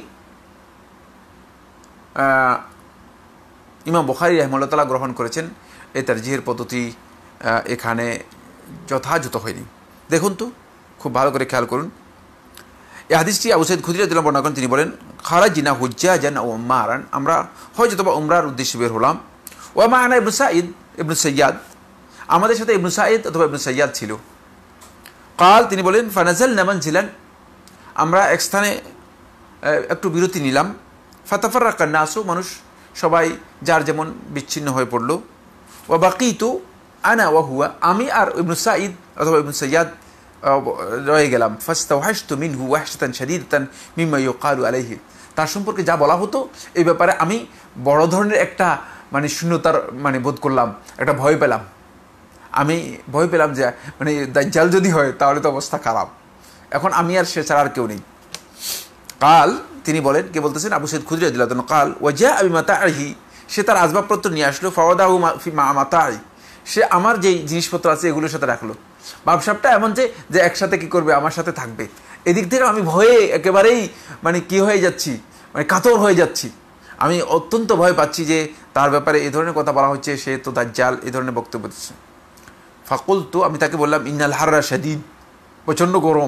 ইমাম বুখারী রাহিমাহুল্লাহ তাআলা গ্রহণ করেছেন, এই তারজিহের পদ্ধতি এখানে যথাযথ হয়নি। দেখুন তো, খুব ভালো করে খেয়াল করুন। এই হাদিসটি আবু সাঈদ খুদরি রাদিয়াল্লাহু বর্ণনা করেন, তিনি বলেন খারাজিনা হুজ্জাজান ওয়া উমারান, আমরা হয়তো বা উমরার উদ্দেশ্যে বের হলাম, ওয়া মা'ানা ইবনে সাঈদ ইবনে সাইয়াদ, আমাদের সাথে ইবনে সাঈদ অথবা ইবনে সাইয়াদ ছিল। কাল, তিনি বলেন ফানাজালনা মানজিলান, আমরা এক স্থানে একটু বিরতি নিলাম। ফাতাফাররাকা নাসু, মানুষ সবাই যার যেমন বিচ্ছিন্ন হয়ে পড়ল। ওয়া বাকিতু আনা ওয়া হুয়া, আমি আর ইবনে সাঈদ অথবা ইবনে সাইয়াদ রয়ে গেলাম। ফাস্তাওহাশতু মিনহু ওয়াহশাতান শাদীদাতান মিম্মা ইউকালু আলাইহি, তার সম্পর্কে যা বলা হতো এই ব্যাপারে আমি বড় ধরনের একটা মানে শূন্যতার মানে বোধ করলাম, একটা ভয় পেলাম। আমি ভয় পেলাম যে মানে দাজ্জাল যদি হয় তাহলে তো অবস্থা খারাপ, এখন আমি আর সে ছাড়া আর কেউ নেই। কাল, তিনি বলেন, কে বলতেছেন? আবু সাঈদ খুদরি রাদিয়াল্লাহু তাআলা। কাল ওয়াজা আবি মাতাইহি, সে তার আসবাবপত্র নিয়ে আসলো। ফাওয়াদাহু ফি মাতাই, সে আমার যেই জিনিসপত্র আছে এগুলোর সাথে রাখলো। ব্যবসাটা এমন যে যে একসাথে কি করবে, আমার সাথে থাকবে। এদিক থেকে আমি ভয়ে একেবারেই মানে কি হয়ে যাচ্ছি, মানে কাতর হয়ে যাচ্ছি। আমি অত্যন্ত ভয় পাচ্ছি যে তার ব্যাপারে এই ধরনের কথা বলা হচ্ছে, সে তো দাজ্জাল, এই ধরনের বক্তব্য দিচ্ছে। ফাকুলতু, আমি তাকে বললাম ইন্নাল হাররা শাদীদ, প্রচণ্ড গরম।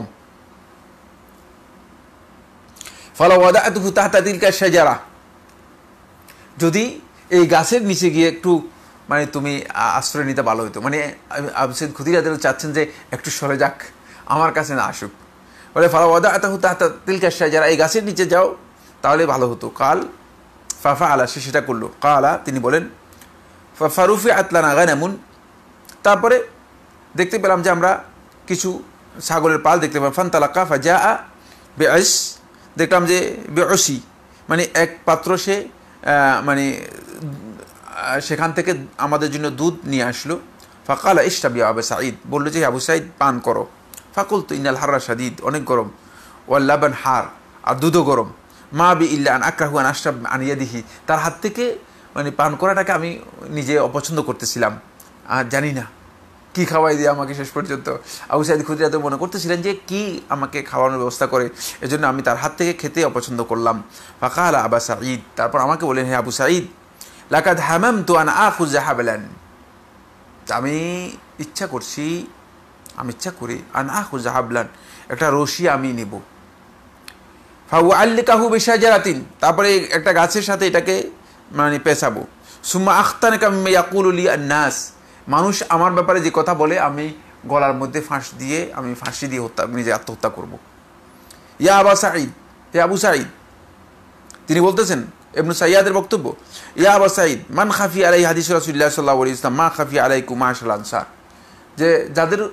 ফালা ওয়াদাতুহু তাহতা তিলকা শাজারা, যদি এই গাছের নিচে গিয়ে একটু মানে তুমি আশ্রয় নিতে ভালো হতো। মানে আবু সাঈদ খুদরি রাদিয়াল্লাহু চাচ্ছেন যে একটু সরে যাক, আমার কাছে না আসুক। বলে ফালা ওয়াদাতুহু তাহতা তিলকা শাজারা, এই গাছের নিচে যাও তাহলে ভালো হতো। কাল ফাফা আলা, সে সেটা করলো। কালা, তিনি বলেন ফারুফি আতলানা গানামুন, তারপরে দেখতে পেলাম যে আমরা কিছু ছাগলের পাল দেখতে পেলাম। ফান্তালাকা ফাজা বেআস, দেখলাম যে বেআসি মানে এক পাত্র, সে মানে সেখান থেকে আমাদের জন্য দুধ নিয়ে আসলো। ফাকালা ইশরাব ইয়া আবু সাঈদ, বললো যে আবু সাঈদ পান করো। ফাকুলতু ইন্নাল হাররা শাদীদ, অনেক গরম। ওয়াল লাবান হার, আর দুধও গরম। মা বি ইল্লা আন আকরাহু আন আশরাব আন ইয়াদিহি, তার হাত থেকে মানে পান করাটাকে আমি নিজে অপছন্দ করতেছিলাম, আর জানি না কি খাওয়াই দিয়ে আমাকে শেষ পর্যন্ত। আবু সাঈদ খুদরি রাদিয়াল্লাহু মনে করতেছিলেন যে কি আমাকে খাওয়ানোর ব্যবস্থা করে, এজন্য আমি তার হাত থেকে খেতে অপছন্দ করলাম। ফাকালা আবু সাঈদ, তারপর আমাকে বলেন, হে আবু সাঈদ, লাকাদ হামামতু আন আখুযা হাবলান, আমি ইচ্ছা করছি আমি ইচ্ছা করি আন আখুযা হাবলান, একটা রশি আমি নেব। ফাউআল্লিকাহু বিশাজারাতিন, তারপরে একটা গাছের সাথে এটাকে মানে পেঁচাবো। সুম্মা আখতানাকা মিম্মা ইয়াকুলু লি আন-নাস, মানুষ আমার ব্যাপারে যে কথা বলে আমি গলার মধ্যে ফাঁস দিয়ে আমি ফাঁসি দিয়ে হত্যা নিজে আত্মহত্যা করব। ইয়া আবু সাঈদ, হে আবু সাঈদ, তিনি বলতেছেন ইবনে সাইয়াদের বক্তব্য, ইয়া আবু সাঈদ মান খাফি আলাই হাদিস রাসূলুল্লাহ সাল্লাল্লাহু আলাইহি ওয়াসাল্লাম মা খাফি আলাইকুম মাশাল আনসার, যে যাদের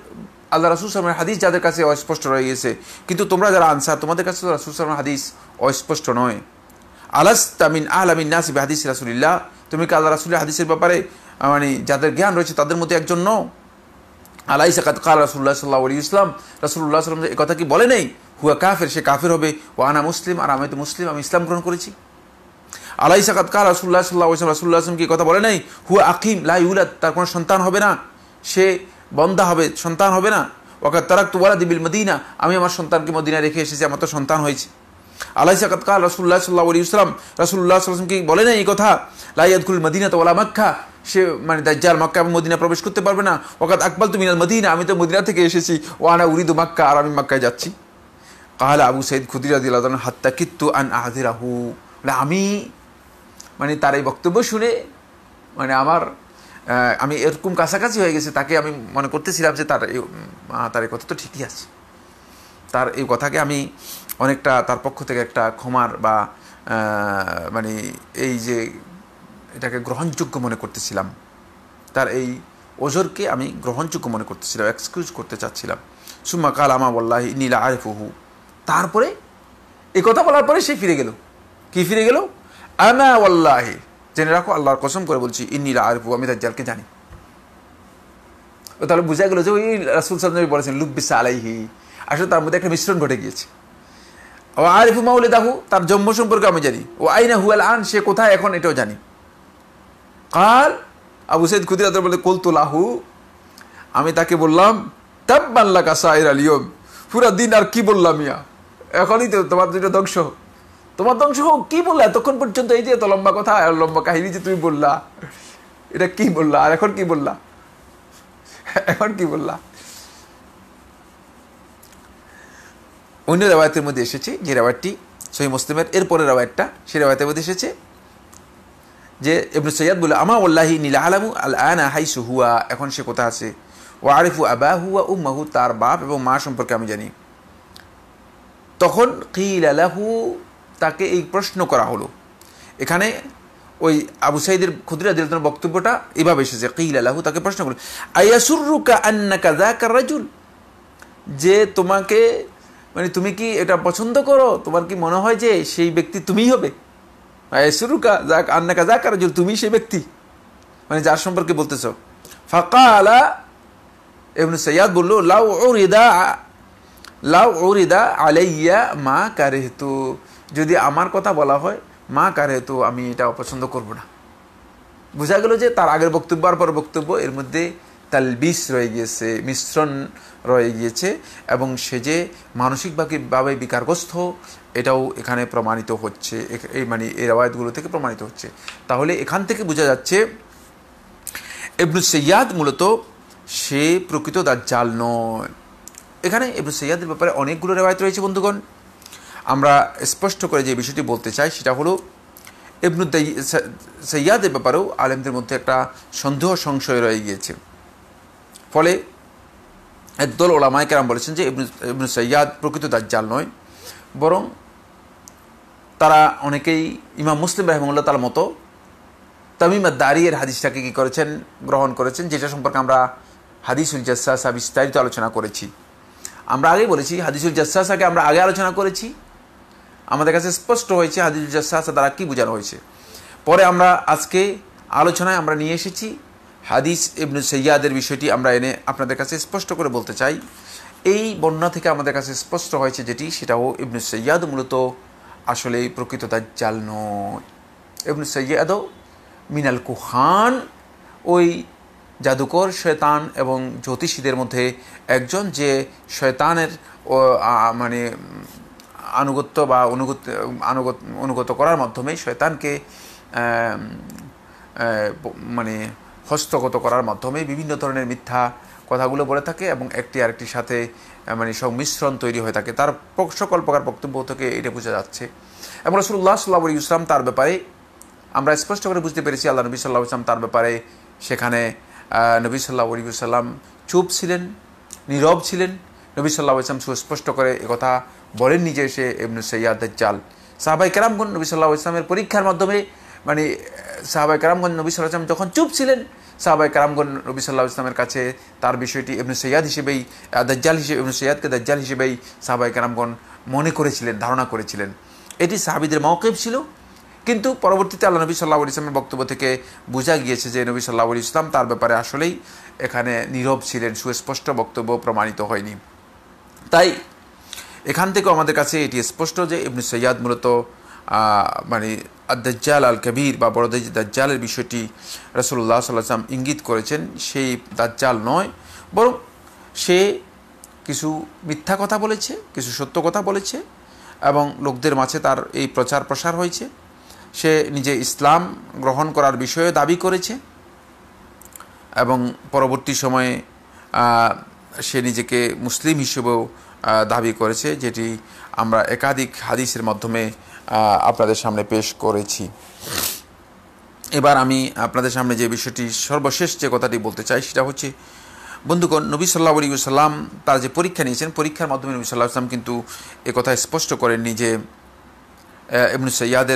আল্লাহ রাসূল সাল্লাল্লাহু আলাইহি ওয়াসাল্লামের হাদিস যাদের কাছে অস্পষ্ট রয়ে গেছে, কিন্তু তোমরা যারা আনসার তোমাদের কাছে তো রাসূল সাল্লাল্লাহু আলাইহি ওয়াসাল্লামের হাদিস অস্পষ্ট নয়। আলাস্তা মিন আ'লামিন নাসি বিহাদিস রাসূলিল্লাহ, তুমি কি আল্লাহ রাসূলের হাদিসের ব্যাপারে মানে যাদের জ্ঞান রয়েছে তাদের মধ্যে একজন নও? আলাইসা কাদ ক্বালা রাসূলুল্লাহ সাল্লাল্লাহু আলাইহি ওয়াসাল্লাম, রাসূলুল্লাহ সাল্লাল্লাহু আলাইহি ওয়াসাল্লাম এই কথা কি বলে নেই? হুয়া কাফির, সে কাফির হবে, ওয়া আনা মুসলিম, আর আমি তো মুসলিম, আমি ইসলাম গ্রহণ করেছি। আলাইসা কাদ ক্বালা রাসূলুল্লাহ সাল্লাল্লাহু আলাইহি ওয়াসাল্লাম, রাসূলুল্লাহ সাল্লাল্লাহু আলাইহি ওয়াসাল্লাম কি কথা বলে নাই? হুয়া আকিম লা ইউলাদ, তার কোনো সন্তান হবে না, সে বন্ধা হবে, সন্তান হবে না। ওয়াকাদ তারাকতু ওয়ালাদি বিল মদিনা, আমি আমার সন্তানকে মদিনায় রেখে এসেছি, আমার তো সন্তান হয়েছে। আলাইসা কাদ ক্বালা রাসূলুল্লাহ সাল্লাল্লাহু আলাইহি ওয়াসাল্লাম, রাসূলুল্লাহ সাল্লাল্লাহু আলাইহি ওয়াসাল্লাম কি বলে নাই এই কথা? লা ইয়াদখুল মদিনাতা ওয়ালা মক্কা, সে মানে দাজ্জাল মক্কা এবং মদিনা প্রবেশ করতে পারবে না। ওয়াকাদ আকবালতু মিনাল মদিনা, আমি তো মদিনা থেকে এসেছি, ওয়া আনা উরিদু মক্কা, আর আমি মক্কায় যাচ্ছি। কালা আবু সাঈদ খুদরি রাদিয়াল্লাহু আনহু হাত্তা কিত্তু আন আহদিরাহু, আমি মানে তার এই বক্তব্য শুনে মানে আমার আমি এরকম কাছাকাছি হয়ে গেছে, তাকে আমি মনে করতেছিলাম যে তার এই তার এই কথা তো ঠিকই আছে, তার এই কথাকে আমি অনেকটা তার পক্ষ থেকে একটা ক্ষমার বা মানে এই যে এটাকে গ্রহণযোগ্য মনে করতেছিলাম, তার এই ওজরকে আমি গ্রহণযোগ্য মনে করতেছিলাম, এক্সকিউজ করতে চাচ্ছিলাম। সুম্মা কাল আমা ওয়াল্লাহি ইন্নী লা আরিফুহু, তারপরে এই কথা বলার পরে সে ফিরে গেল। কি ফিরে গেল? আমা ওয়াল্লাহি, জেনে রাখো আল্লাহর কসম করে বলছি, ইন্নী লা আরিফুহু, আমি দাজ্জালকে জানি। ও তাহলে বুঝা গেল যে ওই রাসূল সাল্লাল্লাহু আলাইহি ওয়াসাল্লাম বলেছেন লুব্বিসা আলাইহি, আসলে তার মধ্যে একটা মিশ্রণ ঘটে গিয়েছে। ও আরিফু মাউলিদাহু, তার জন্ম সম্পর্কে আমি জানি। ও আইনা হুয়াল আন, সে কোথায় এখন এটাও জানি। কাল আবু সাঈদ খুদরি রাদিয়াল্লাহু আনহু বলে কুলতু লাহু, আমি তাকে বললাম তাব্বান লাকা সাইরাল ইয়াউম, পুরা দিন আর কি বললাম ইয়া, এখনই তো তোমার যেটা ধ্বংস, তোমার ধ্বংস হোক, কি বললা এতক্ষণ পর্যন্ত, এই যে এত লম্বা কথা আর লম্বা কাহিনী যে তুমি বললা, এটা কি বললা, আর এখন কি বললা, এখন কি বললা। অন্য রাওয়ায়াতের মধ্যে এসেছে, যে রাওয়ায়াতটি সহিহ মুসলিমের এরপরের রাওয়ায়াতটা, সেই রাওয়ায়াতের মধ্যে এসেছে যে ইবনে সাইয়াদ বলে আমা ওয়াল্লাহি নীলা আলামু আল আনা হাইসু হুয়া, এখন সে কোথায় আছে। ওয়া আরিফু আবাহু ওয়া উম্মাহু, তার বাপ এবং মা সম্পর্কে আমি জানি। তখন কিলা লাহু, তাকে এই প্রশ্ন করা হলো। এখানে ওই আবু সাঈদের খুদরি রাদিয়াল্লাহু আনহু বক্তব্যটা এভাবে এসেছে, কিলা লাহু, তাকে প্রশ্ন করলো আয়াসুররুকা আন্নাকা যাকা রাজুল, যে তোমাকে মানে তুমি কি এটা পছন্দ করো, তোমার কি মনে হয় যে সেই ব্যক্তি তুমিই হবে? আয়াসুররুকা যাক আন্নাকা যাকা রাজুল, তুমি সেই ব্যক্তি, মানে যার সম্পর্কে বলতেছো। ফাকালা, ইবনে সাইয়াদ বলল লাউ উরিদা লাউ উরিদা আলাইয়া মা কারিহতু, যদি আমার কথা বলা হয় মা কারিহতু, আমি এটা অপছন্দ করব না। বোঝা গেল যে তার আগের বক্তব্য আর পরের বক্তব্য এর মধ্যে তালবিস রয়ে গিয়েছে, মিশ্রণ রয়ে গিয়েছে, এবং সে যে মানসিকভাবে বিকারগ্রস্ত এটাও এখানে প্রমাণিত হচ্ছে, এই মানে এই রাওয়ায়াতগুলো থেকে প্রমাণিত হচ্ছে। তাহলে এখান থেকে বোঝা যাচ্ছে ইবনে সাইয়াদ মূলত সে প্রকৃত দাজ্জাল নয়। এখানে ইবনে সাইয়াদের ব্যাপারে অনেকগুলো রাওয়ায়াত রয়েছে বন্ধুগণ। আমরা স্পষ্ট করে যে বিষয়টি বলতে চাই সেটা হলো ইবনে সাইয়াদের ব্যাপারেও আলেমদের মধ্যে একটা সন্দেহ সংশয় রয়ে গিয়েছে। ফলে একদল ওলামায়ে কেরাম বলেছেন যে ইবনে ইবনে সাইয়াদ প্রকৃত দাজ্জাল নয়, বরং তারা অনেকেই ইমাম মুসলিম রাহিমাহুল্লাহ তাআলার মতো তামিম আদ-দারি এর হাদিসটাকে কী করেছেন, গ্রহণ করেছেন, যেটা সম্পর্কে আমরা হাদিসুল জাসসাসা বিস্তারিত আলোচনা করেছি। আমরা আগেই বলেছি হাদিসুল জাসসাসাকে আমরা আগে আলোচনা করেছি, আমাদের কাছে স্পষ্ট হয়েছে হাদিসুল জাসসাসা দ্বারা কী বোঝানো হয়েছে। পরে আমরা আজকে আলোচনায় আমরা নিয়ে এসেছি হাদিস ইবনে সাইয়াদের বিষয়টি আমরা এনে আপনাদের কাছে স্পষ্ট করে বলতে চাই। এই বর্ণনা থেকে আমাদের কাছে স্পষ্ট হয়েছে যেটি, সেটাও ইবনে সাইয়াদ মূলত আসলে প্রকৃত দাজ্জাল নয়। ইবনে সাইয়াদও মিনাল কুহান, ওই জাদুকর শয়তান এবং জ্যোতিষীদের মধ্যে একজন, যে শয়তানের মানে আনুগত্য বা অনুগত আনুগত অনুগত করার মাধ্যমে শয়তানকে মানে হস্তগত করার মাধ্যমে বিভিন্ন ধরনের মিথ্যা কথাগুলো বলে থাকে এবং একটি আরেকটির সাথে মানে সংমিশ্রণ তৈরি হয়ে থাকে। তার সকল প্রকার বক্তব্য থেকে এটা বোঝা যাচ্ছে। এবং রাসূলুল্লাহ সাল্লাল্লাহু আলাইহি ওয়াসাল্লাম তার ব্যাপারে আমরা স্পষ্ট করে বুঝতে পেরেছি, আল্লাহ নবী সাল্লাল্লাহু আলাইহি ওয়াসাল্লাম তার ব্যাপারে সেখানে নবী সাল্লাল্লাহু আলাইহি ওয়াসাল্লাম চুপ ছিলেন, নীরব ছিলেন। নবী সাল্লাল্লাহু আলাইহি ওয়াসাল্লাম সুস্পষ্ট করে একথা বলেননি যে সে ইবনে সাইয়াদ দাজ্জাল। সাহাবায়ে কেরামগণ নবী সাল্লাল্লাহু আলাইহি ওয়াসাল্লামের পরীক্ষার মাধ্যমে মানে সাহাবায়ে কেরামগণ নবী সাল্লাল্লাহু আলাইহি ওয়াসাল্লাম যখন চুপ ছিলেন, সাহাবায়ে কেরামগণ নবী সাল্লাল্লাহু আলাইহি ওয়াসাল্লামের কাছে তার বিষয়টি ইবনে সৈয়াদ হিসেবেই, দাজ্জাল হিসেবে, ইবনে সৈয়াদকে দাজ্জাল হিসেবেই সাহাবায়ে কেরামগণ মনে করেছিলেন, ধারণা করেছিলেন। এটি সাহাবীদের মওকিফ ছিল। কিন্তু পরবর্তীতে আল্লাহ নবী সাল্লাল্লাহু আলাইহি ওয়াসাল্লামের বক্তব্য থেকে বোঝা গিয়েছে যে নবী সাল্লাল্লাহু আলাইহি ওয়াসাল্লাম তার ব্যাপারে আসলেই এখানে নীরব ছিলেন, সুস্পষ্ট বক্তব্য প্রমাণিত হয়নি। তাই এখান থেকেও আমাদের কাছে এটি স্পষ্ট যে ইবনে সৈয়াদ মূলত মানে দাজ্জাল আল কবির বা বড় দাজ্জালের বিষয়টি রাসূলুল্লাহ সাল্লাল্লাহু আলাইহি ওয়াসাল্লাম ইঙ্গিত করেছেন, সেই দাজ্জাল নয়, বরং সে কিছু মিথ্যা কথা বলেছে, কিছু সত্য কথা বলেছে এবং লোকদের মাঝে তার এই প্রচার প্রসার হয়েছে। সে নিজে ইসলাম গ্রহণ করার বিষয়ে দাবি করেছে এবং পরবর্তী সময়ে সে নিজেকে মুসলিম হিসেবেও দাবি করেছে, যেটি আমরা একাধিক হাদিসের মাধ্যমে আপনাদের সামনে পেশ করেছি। এবার আমি আপনাদের সামনে যে বিষয়টি সর্বশেষ যে কথাটি বলতে চাই সেটা হচ্ছে, বন্ধুগণ, নবী সাল্লাল্লাহু আলাইহি ওয়াসাল্লাম তার যে পরীক্ষা নিয়েছেন, পরীক্ষার মাধ্যমে নবী সাল্লাল্লাহু আলাইহি ওয়াসাল্লাম কিন্তু একথা স্পষ্ট করেননি যে ইবনে সৈয়াদের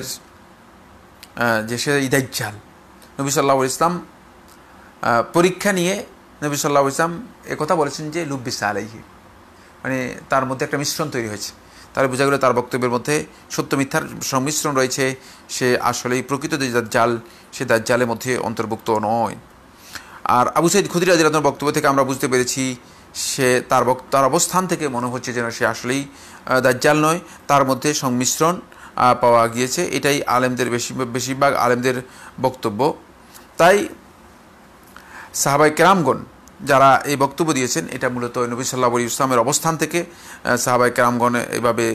যে সে দাজ্জাল। নবী সাল্লাল্লাহু আলাইহি ওয়াসাল্লাম পরীক্ষা নিয়ে নবী সাল্লাল্লাহু আলাইহি ওয়াসাল্লাম একথা বলেছেন যে লুব্বিসা আলাইহি, মানে তার মধ্যে একটা মিশ্রণ তৈরি হয়েছে। তাহলে বোঝা গেল তার বক্তব্যের মধ্যে সত্য মিথ্যার সংমিশ্রণ রয়েছে। সে আসলেই প্রকৃত যে দাজ্জাল, সে দাজ্জালের মধ্যে অন্তর্ভুক্ত নয়। আর আবু সাঈদ খুদরী রাদিয়াল্লাহু আনহুর বক্তব্য থেকে আমরা বুঝতে পেরেছি সে তার তার অবস্থান থেকে মনে হচ্ছে যেন সে আসলেই দাজ্জাল নয়, তার মধ্যে সংমিশ্রণ পাওয়া গিয়েছে। এটাই আলেমদের বেশি বেশিরভাগ আলেমদের বক্তব্য। তাই সাহাবায়ে কেরামগণ যারা এই বক্তব্য দিয়েছেন, এটা মূলত নবী সাল্লাল্লাহু আলাইহি ওয়াসাল্লামের অবস্থান থেকে সাহাবায়ে কেরামগণ এভাবে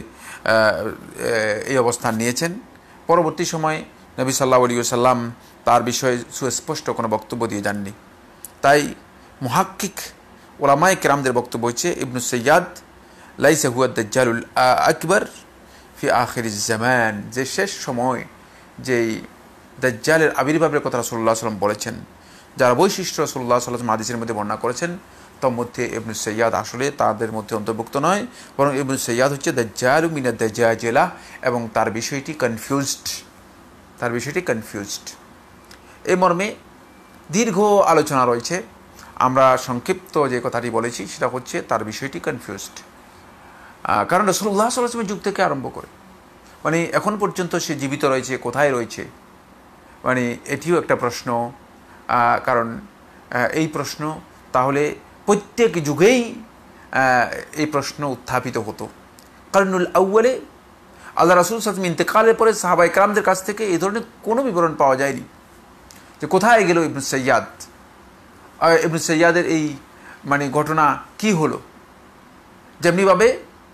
এই অবস্থান নিয়েছেন। পরবর্তী সময়ে নবী সাল্লাল্লাহু আলাইহি ওয়াসাল্লাম তার বিষয়ে সুস্পষ্ট কোনো বক্তব্য দিয়ে যাননি। তাই মুহাক্কিক উলামায়ে কেরামদের বক্তব্য হচ্ছে ইবনে সৈয়াদ লাইসা হুয়া দাজ্জালুল আকবার ফি আখিরিজ জামান, যে শেষ সময় যেই দাজ্জালের আবির্ভাবের কথা রাসূলুল্লাহ সাল্লাল্লাহু আলাইহি ওয়াসাল্লাম বলেছেন, যারা বৈশিষ্ট্য রাসূলুল্লাহ সাল্লাল্লাহু আলাইহি ওয়াসাল্লাম হাদিসের মধ্যে বর্ণনা করেছেন, তার মধ্যে ইবনে সৈয়াদ আসলে তাদের মধ্যে অন্তর্ভুক্ত নয়, বরং ইবনে সৈয়াদ হচ্ছে দাজ্জালু মিনাদ দাজ্জাজিলা, এবং তার বিষয়টি কনফিউজড, তার বিষয়টি কনফিউজড। এই মর্মে দীর্ঘ আলোচনা রয়েছে। আমরা সংক্ষিপ্ত যে কথাটি বলেছি সেটা হচ্ছে তার বিষয়টি কনফিউজড। কারণ রাসূলুল্লাহ সাল্লাল্লাহু আলাইহি ওয়াসাল্লামের যুগ থেকে আরম্ভ করে মানে এখন পর্যন্ত সে জীবিত রয়েছে, কোথায় রয়েছে, মানে এটিও একটা প্রশ্ন। কারণ এই প্রশ্ন তাহলে প্রত্যেক যুগেই এই প্রশ্ন উত্থাপিত হতো। কারণুল আউয়ালে আল্লাহ রাসূল সাল্লাল্লাহু আলাইহি ওয়াসাল্লাম ইন্তেকালের পরে সাহাবায়ে কেরামদের কাছ থেকে এই ধরনের কোনো বিবরণ পাওয়া যায়নি যে কোথায় গেল ইবনে সৈয়াদ, ইবনে সৈয়াদের এই মানে ঘটনা কি হলো। যেমনিভাবে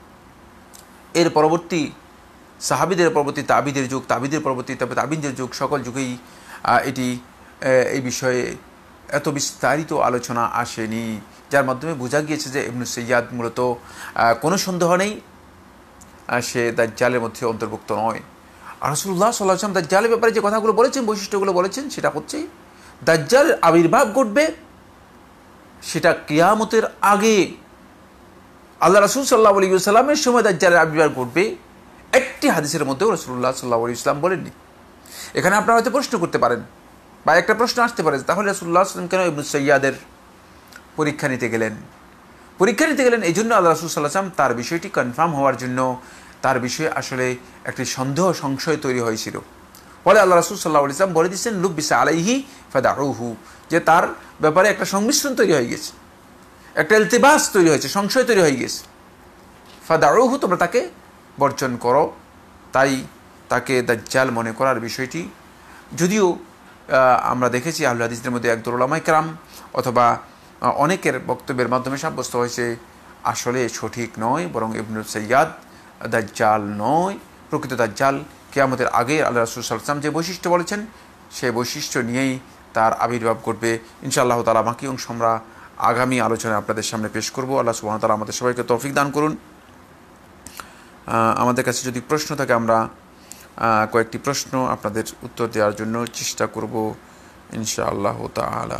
এর পরবর্তী সাহাবীদের পরবর্তী তাবিদের যুগ, তাবিদের পরবর্তী তবে তাবিনদের যুগ, সকল যুগেই এটি এই বিষয়ে এত বিস্তারিত আলোচনা আসেনি, যার মাধ্যমে বোঝা গিয়েছে যে ইবনে সৈয়াদ মূলত কোনো সন্দেহ নেই সে দাজ্জালের মধ্যে অন্তর্ভুক্ত নয়। আর রাসূলুল্লাহ সাল্লাল্লাহু আলাইহি ওয়াসাল্লাম দাজ্জালের ব্যাপারে যে কথাগুলো বলেছেন, বৈশিষ্ট্যগুলো বলেছেন, সেটা হচ্ছে দাজ্জালের আবির্ভাব ঘটবে সেটা কিয়ামতের আগে। আল্লাহ রাসূল সাল্লাল্লাহু আলাইহি ওয়াসাল্লামের সময় দাজ্জালের আবির্ভাব ঘটবে একটি হাদিসের মধ্যেও রাসূলুল্লাহ সাল্লাল্লাহু আলাইহি ওয়াসাল্লাম বলেননি। এখানে আপনারা হয়তো প্রশ্ন করতে পারেন বা একটা প্রশ্ন আসতে পারে, তাহলে রাসূলুল্লাহ সাল্লাল্লাহু আলাইহি ওয়াসাল্লাম কেন ইবনে সৈয়াদের পরীক্ষা নিতে গেলেন? পরীক্ষা নিতে গেলেন এই জন্য আল্লাহ রাসূল সাল্লাল্লাহু আলাইহি ওয়াসাল্লাম তার বিষয়টি কনফার্ম হওয়ার জন্য, তার বিষয়ে আসলে একটি সন্দেহ সংশয় তৈরি হয়েছিল। ফলে আল্লাহ রাসূল সাল্লাল্লাহু আলাইহি ওয়াসাল্লাম বলে দিচ্ছেন লুব্বিসা আলাইহি ফাদাউহু, যে তার ব্যাপারে একটা সংমিশ্রণ তৈরি হয়ে গেছে, একটা ইলতিবাস তৈরি হয়েছে, সংশয় তৈরি হয়ে গেছে। ফাদাউহু, তোমরা তাকে বর্জন করো। তাই তাকে দাজ্জাল মনে করার বিষয়টি যদিও আমরা দেখেছি আহলে হাদিসদের মধ্যে একদল উলামায়ে কেরাম অথবা অনেকের বক্তব্যের মাধ্যমে সাব্যস্ত হয়েছে আসলে সঠিক নয়, বরং ইবনে সৈয়াদ দাজ্জাল নয়, প্রকৃত দাজ্জাল কিয়ামতের আগে আল্লাহ রাসূল সাল্লাল্লাহু আলাইহি ওয়াসাল্লাম যে বৈশিষ্ট্য বলেছেন সেই বৈশিষ্ট্য নিয়েই তার আবির্ভাব ঘটবে। ইনশাআল্লাহ তাআলা বাকি অংশ আমরা আগামী আলোচনায় আপনাদের সামনে পেশ করব। আল্লাহ সুবহানাহু ওয়া তাআলা আমাদের সবাইকে তৌফিক দান করুন। আমাদের কাছে যদি প্রশ্ন থাকে আমরা কয়েকটি প্রশ্ন আপনাদের উত্তর দেওয়ার জন্য চেষ্টা করব ইনশাআল্লাহ তাআলা।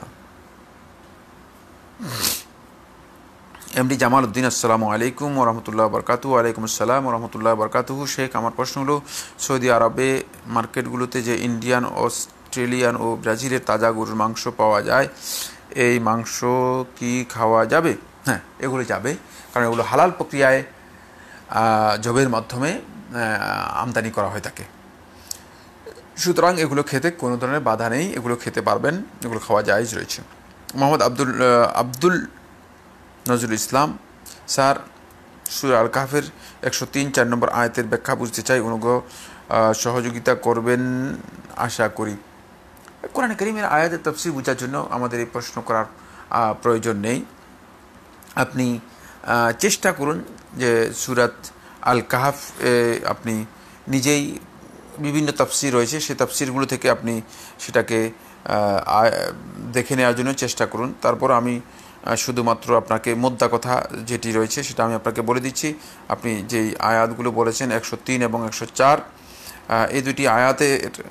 এমডি জামাল উদ্দিন, আসসালামু আলাইকুম ওয়া রাহমাতুল্লাহি ওয়া বারাকাতুহু। ওয়া আলাইকুম আসসালাম ওয়া রাহমাতুল্লাহি ওয়া বারাকাতুহু। শেখ, আমার প্রশ্ন হলো সৌদি আরবে মার্কেটগুলোতে যে ইন্ডিয়ান অস্ট্রেলিয়ান ও ব্রাজিলের তাজা গরুর মাংস পাওয়া যায়, এই মাংস কি খাওয়া যাবে? হ্যাঁ, এগুলো যাবে, কারণ এগুলো হালাল প্রক্রিয়ায় জবের মাধ্যমে আমদানি করা হয়ে থাকে। সুতরাং এগুলো খেতে কোনো ধরনের বাধা নেই, এগুলো খেতে পারবেন, এগুলো খাওয়া জায়েজ রয়েছে। মোহাম্মদ আব্দুল আব্দুল নজরুল ইসলাম, স্যার সূরা আল কাহফের একশো তিন চার নম্বর আয়াতের ব্যাখ্যা বুঝতে চাই, অনুগ্রহ সহযোগিতা করবেন আশা করি। কোরআন কারীমের আয়াতের তাফসীর বোঝার জন্য আমাদের এই প্রশ্ন করার প্রয়োজন নেই। আপনি চেষ্টা করুন যে সূরাত আল কাহফ আপনি নিজেই, বিভিন্ন তাফসীর রয়েছে, সেই তাফসীরগুলো থেকে আপনি সেটাকে দেখে নেওয়ার জন্য চেষ্টা করুন। তারপর আমি শুধুমাত্র আপনাকে মোদ্দা কথা যেটি রয়েছে সেটা আমি আপনাকে বলে দিচ্ছি। আপনি যেই আয়াতগুলো বলেছেন একশো তিন এবং একশো চার, এই দুটি আয়াতে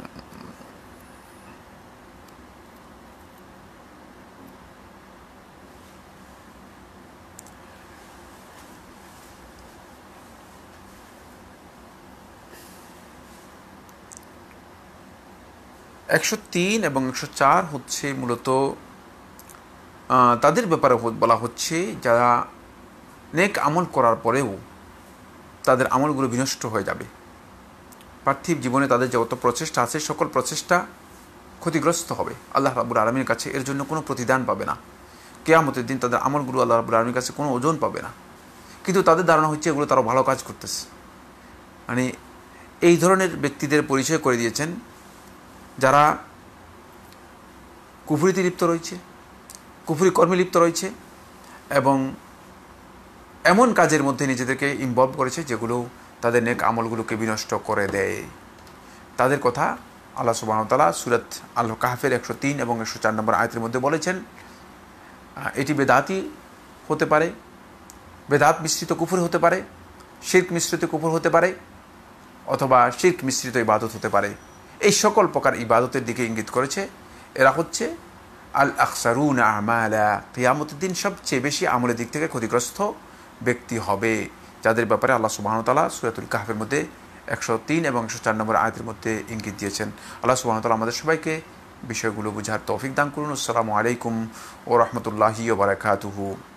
একশো তিন এবং একশো চার হচ্ছে মূলত তাদের ব্যাপারে বলা হচ্ছে যারা নেক আমল করার পরেও তাদের আমলগুলো বিনষ্ট হয়ে যাবে। পার্থিব জীবনে তাদের যত প্রচেষ্টা আছে সকল প্রচেষ্টা ক্ষতিগ্রস্ত হবে। আল্লাহ রাব্বুল আলামিনের কাছে এর জন্য কোনো প্রতিদান পাবে না। কিয়ামতের দিন তাদের আমলগুলো আল্লাহ রাব্বুল আলামিনের কাছে কোনো ওজন পাবে না। কিন্তু তাদের ধারণা হচ্ছে এগুলো তারা ভালো কাজ করতেছে। মানে এই ধরনের ব্যক্তিদের পরিচয় করে দিয়েছেন যারা কুফরিতে লিপ্ত রয়েছে, কুফরি কর্মে লিপ্ত রয়েছে এবং এমন কাজের মধ্যে নিজেদেরকে ইনভলভ করেছে যেগুলো তাদের নেক আমলগুলোকে বিনষ্ট করে দেয়। তাদের কথা আল্লাহ সুবহানাহু ওয়া তাআলা সূরাত আল কাহফের একশো তিন এবং একশো চার নম্বর আয়াতের মধ্যে বলেছেন। এটি বেদাতি হতে পারে, বেদাত মিশ্রিত কুফর হতে পারে, শিরক মিশ্রিত কুফর হতে পারে, অথবা শিরক মিশ্রিত ইবাদত হতে পারে। এই সকল প্রকার ইবাদতের দিকে ইঙ্গিত করেছে। এরা হচ্ছে আল আকসারুন আমালা, কিয়ামতের দিন সবচেয়ে বেশি আমলের দিক থেকে ক্ষতিগ্রস্ত ব্যক্তি হবে, যাদের ব্যাপারে আল্লাহ সুবহানাহু ওয়া তাআলা সূরাতুল কাহফের মধ্যে একশো তিন এবং একশো চার নম্বর আয়াতের মধ্যে ইঙ্গিত দিয়েছেন। আল্লাহ সুবহানাহু ওয়া তাআলা আমাদের সবাইকে বিষয়গুলো বুঝার তৌফিক দান করুন। আসসালামু আলাইকুম ওয়া রাহমাতুল্লাহি ওয়া বারাকাতুহু।